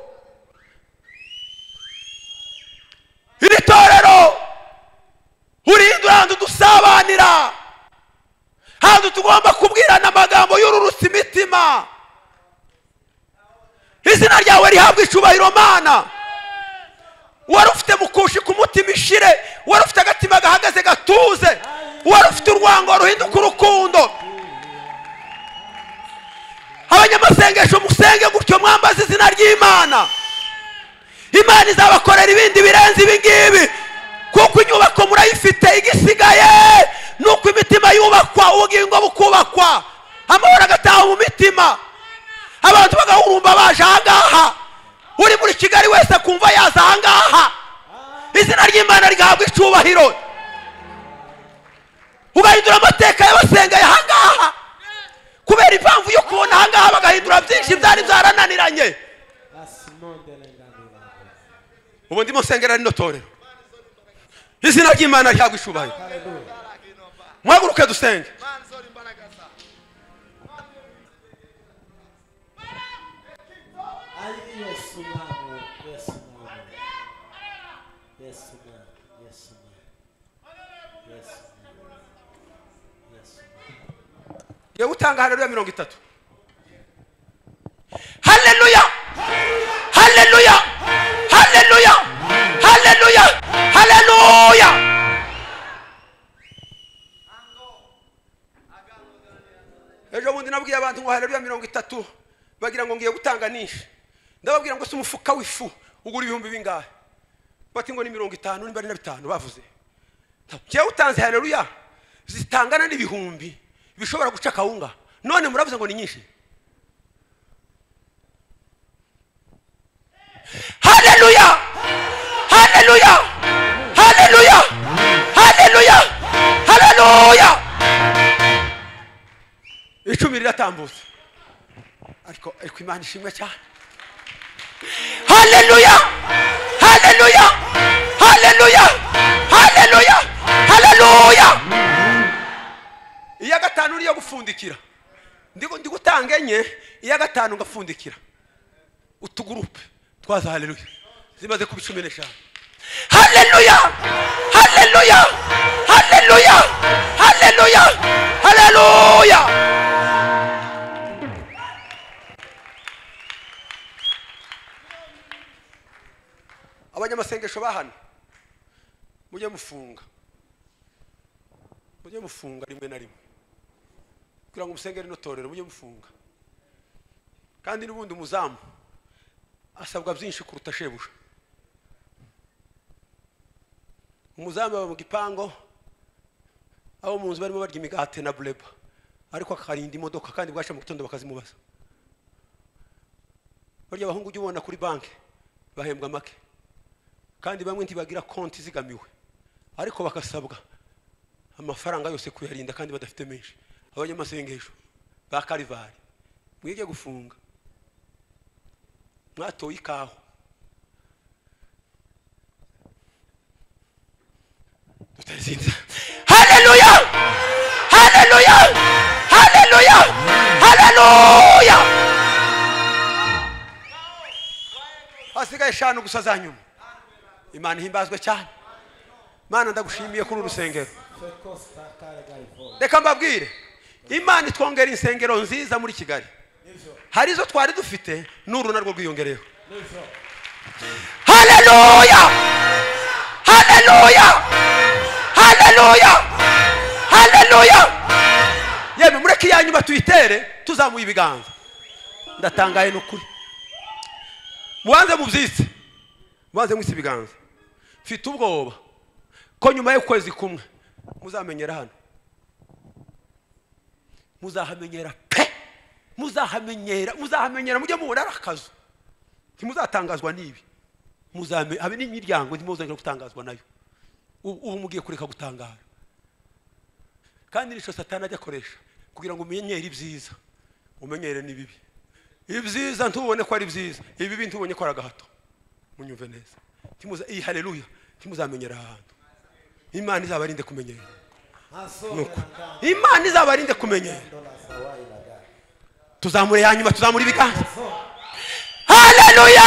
Speaker 1: Iri torero urinde ahantu dusabanira, ahantu tugomba kubwirana amagambo y'ururutsa imitima. Izina ryawe rihabwa icubahiro Mana. Wari ufite mukushi ku mutima ishire, wari ufite agatima gahagaze gatuze, wari ufite urwango ruhinduka urukundo. Abanyamasengesho musenge gutyo mwambaza izina ry'Imana. Imana izabakorera ibindi birenze ibi ngibi, kuko inyubako murayifite. Igisigaye nuko imitima yubakwa, ubugingo bukubakwa, amahoro agataha mu mitima, abantu bagahurumba baje ahangaha. Uri muri Kigali wese kumva yaza ahangaha, izina ry'Imana rigahabwa icubahiro, ugahindura amateka y'abasengeye ahangaha kubera impamvu yo kubona ahangaha bagahindura byinshi byari byarananiranye. Ubu ndimo nsengera rino torero, izina ry'Imana rihabwa icubahiro. Mwaguruke dusenge. Ye utanga haleluya 30. Haleluya, haleluya, haleluya, haleluya, haleluya. Ejo bundi nabwiye abantu ngo haleluya 30 bagira ngo ngiye gutanga nishe. Ndababwira ngo si umufuka w'ifu ugura ibihumbi bingahe, bati ngo ni 50 nimba ari na 5 bavuze. Cyo utanze haleluya zitangana n'ibihumbi bishobora guca kawunga, none muravuze ngo ni nyinshi. Haleluya, haleluya, haleluya, haleluya, haleluya. Icumi riratambutse, ariko Imana ishimwe cyane. Haleluya, haleluya, haleluya, haleluya, haleluya. Iya gatanu niyo gufundikira, ndi gutanga enye, iya gatanu ngafundikira utugurupe twaza haleluya zimaze ku 15. Haleluya, haleluya, haleluya, haleluya, haleluya. Abanyamasengesho bahana mujye mufunga, mujye mufunga rimwe na rimwe kugira ngo musengere no torero, mujye mufunga. Kandi n'ubundi umuzamu asabwa byinshi kuruta shebuja. Umuzamu aba mu gipango, abo mu nzu barimo barya imigati na bureba, ariko akarinda imodoka kandi bwasha mu gitondo bakazimubaza. Barya abahungu ujye ubona kuri banki bahembwa make, kandi bamwe ntibagira konti zigamiwe, ariko bakasabwa amafaranga yose kuyarinda kandi badafite menshi. Abanyamasengesho ba Karivari mwige gufunga, mwatoye ikaho. Tutazinza. Haleluya, haleluya, haleluya, haleluya. Hasigaye 5 gusa za nyuma. Imana ihimbazwe cyane. Mana ndagushimiye kuri urusengero. Reka mbabwire Imana itwongera insengero nziza muri Kigali. Hari izo twari dufite n'uru narwo rwiyongereho. Haleluya! Haleluya! Haleluya! Haleluya! Yemwe mureke yanyuma tuyitere tuzamuye ibiganza. Ndatangaye n'ukuri. Mubanze mubyitse. Mubanze mwise ibiganza. Mfite ubwoba ko nyuma y'ukwezi kumwe muzamenyera hano. Muzahamenyera pe. Muzahamenyera mujye mubona akazu. Ntimuzatangazwa nibi. Habe n'imiryango ntimuzongera gutangazwa nayo. Ubu mugiye kureka gutangara. Kandi nico Satani ajya akoresha kugira ngo umenyere ibyiza, umenyere nibibi. Ibyiza ntubone ko ari byiza, ibibi ntubone ko ari agahato. Munyumve neza. Timuza haleluya. Timuzamenyera ahantu. Imana izabarinde kumenyera. Imana izabarinde kumenyera. Tuzamure yanyuma tuzamure ibiganza. Haleluya!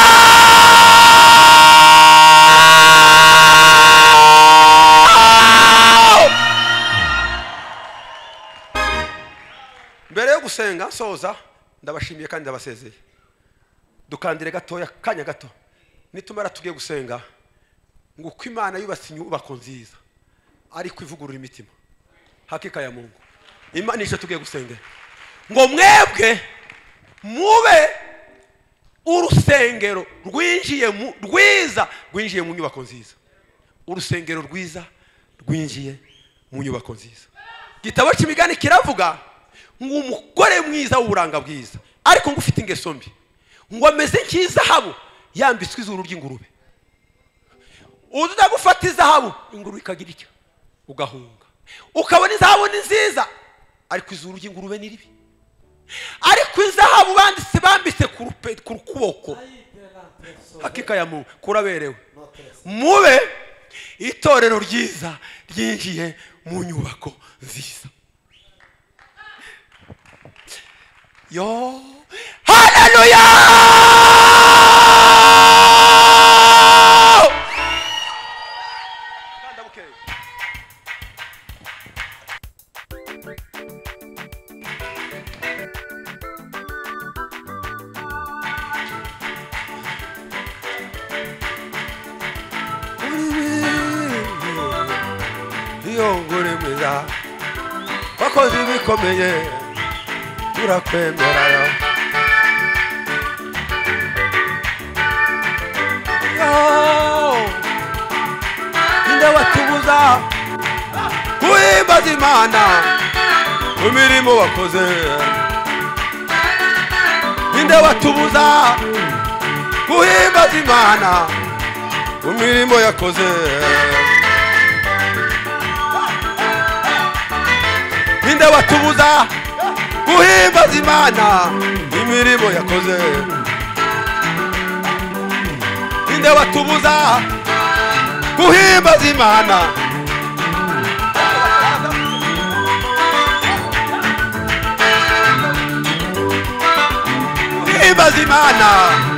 Speaker 1: Mbere yo gusenga soza ndabashimiye kandi ndabasezeye. Dukandire gatoya kanya gato. Nitumara tugiye gusenga ngo uko Imana yubatse inyubako nziza ariko ivugurura imitima. Hakika ya Mungu. Imana ije tugiye gusengera. Ngo mwebwe mube urusengero rwinjiye mu nyubako nziza. Urusengero rwiza rwinjiye mu nyubako nziza. Gitabo cy'imigani kiravuga ngo umugore mwiza w'uburanga bwiza ariko ngo ufite ingeso mbi ngo ameze nk'izahabu yambitswe izuru ry'ingurube. Uza gufata izahabu ingurube ikagira icyo ugahunga. Ukabona izahabu ni nziza ariko izuru ry'ingurube ni ribi. Ariko izahabu bambitse ku kuboko. Hakika ya Mungu kuraberewe. Mube itorero ryiza ryinjiye mu nyubako nziza. Yo haleluya! Yongure mwiza wakoze ibikomeye turakwemera yo. Inde watubuza kuhimbaza Imana mu mirimo wakoze. Inde watubuza kuhimbaza Imana mu mirimo yakoze. Inde watubuza kuhimbaza Imana imirimo yakoze. Inde watubuza kuhimbaza Imana. Kuhimbaza Imana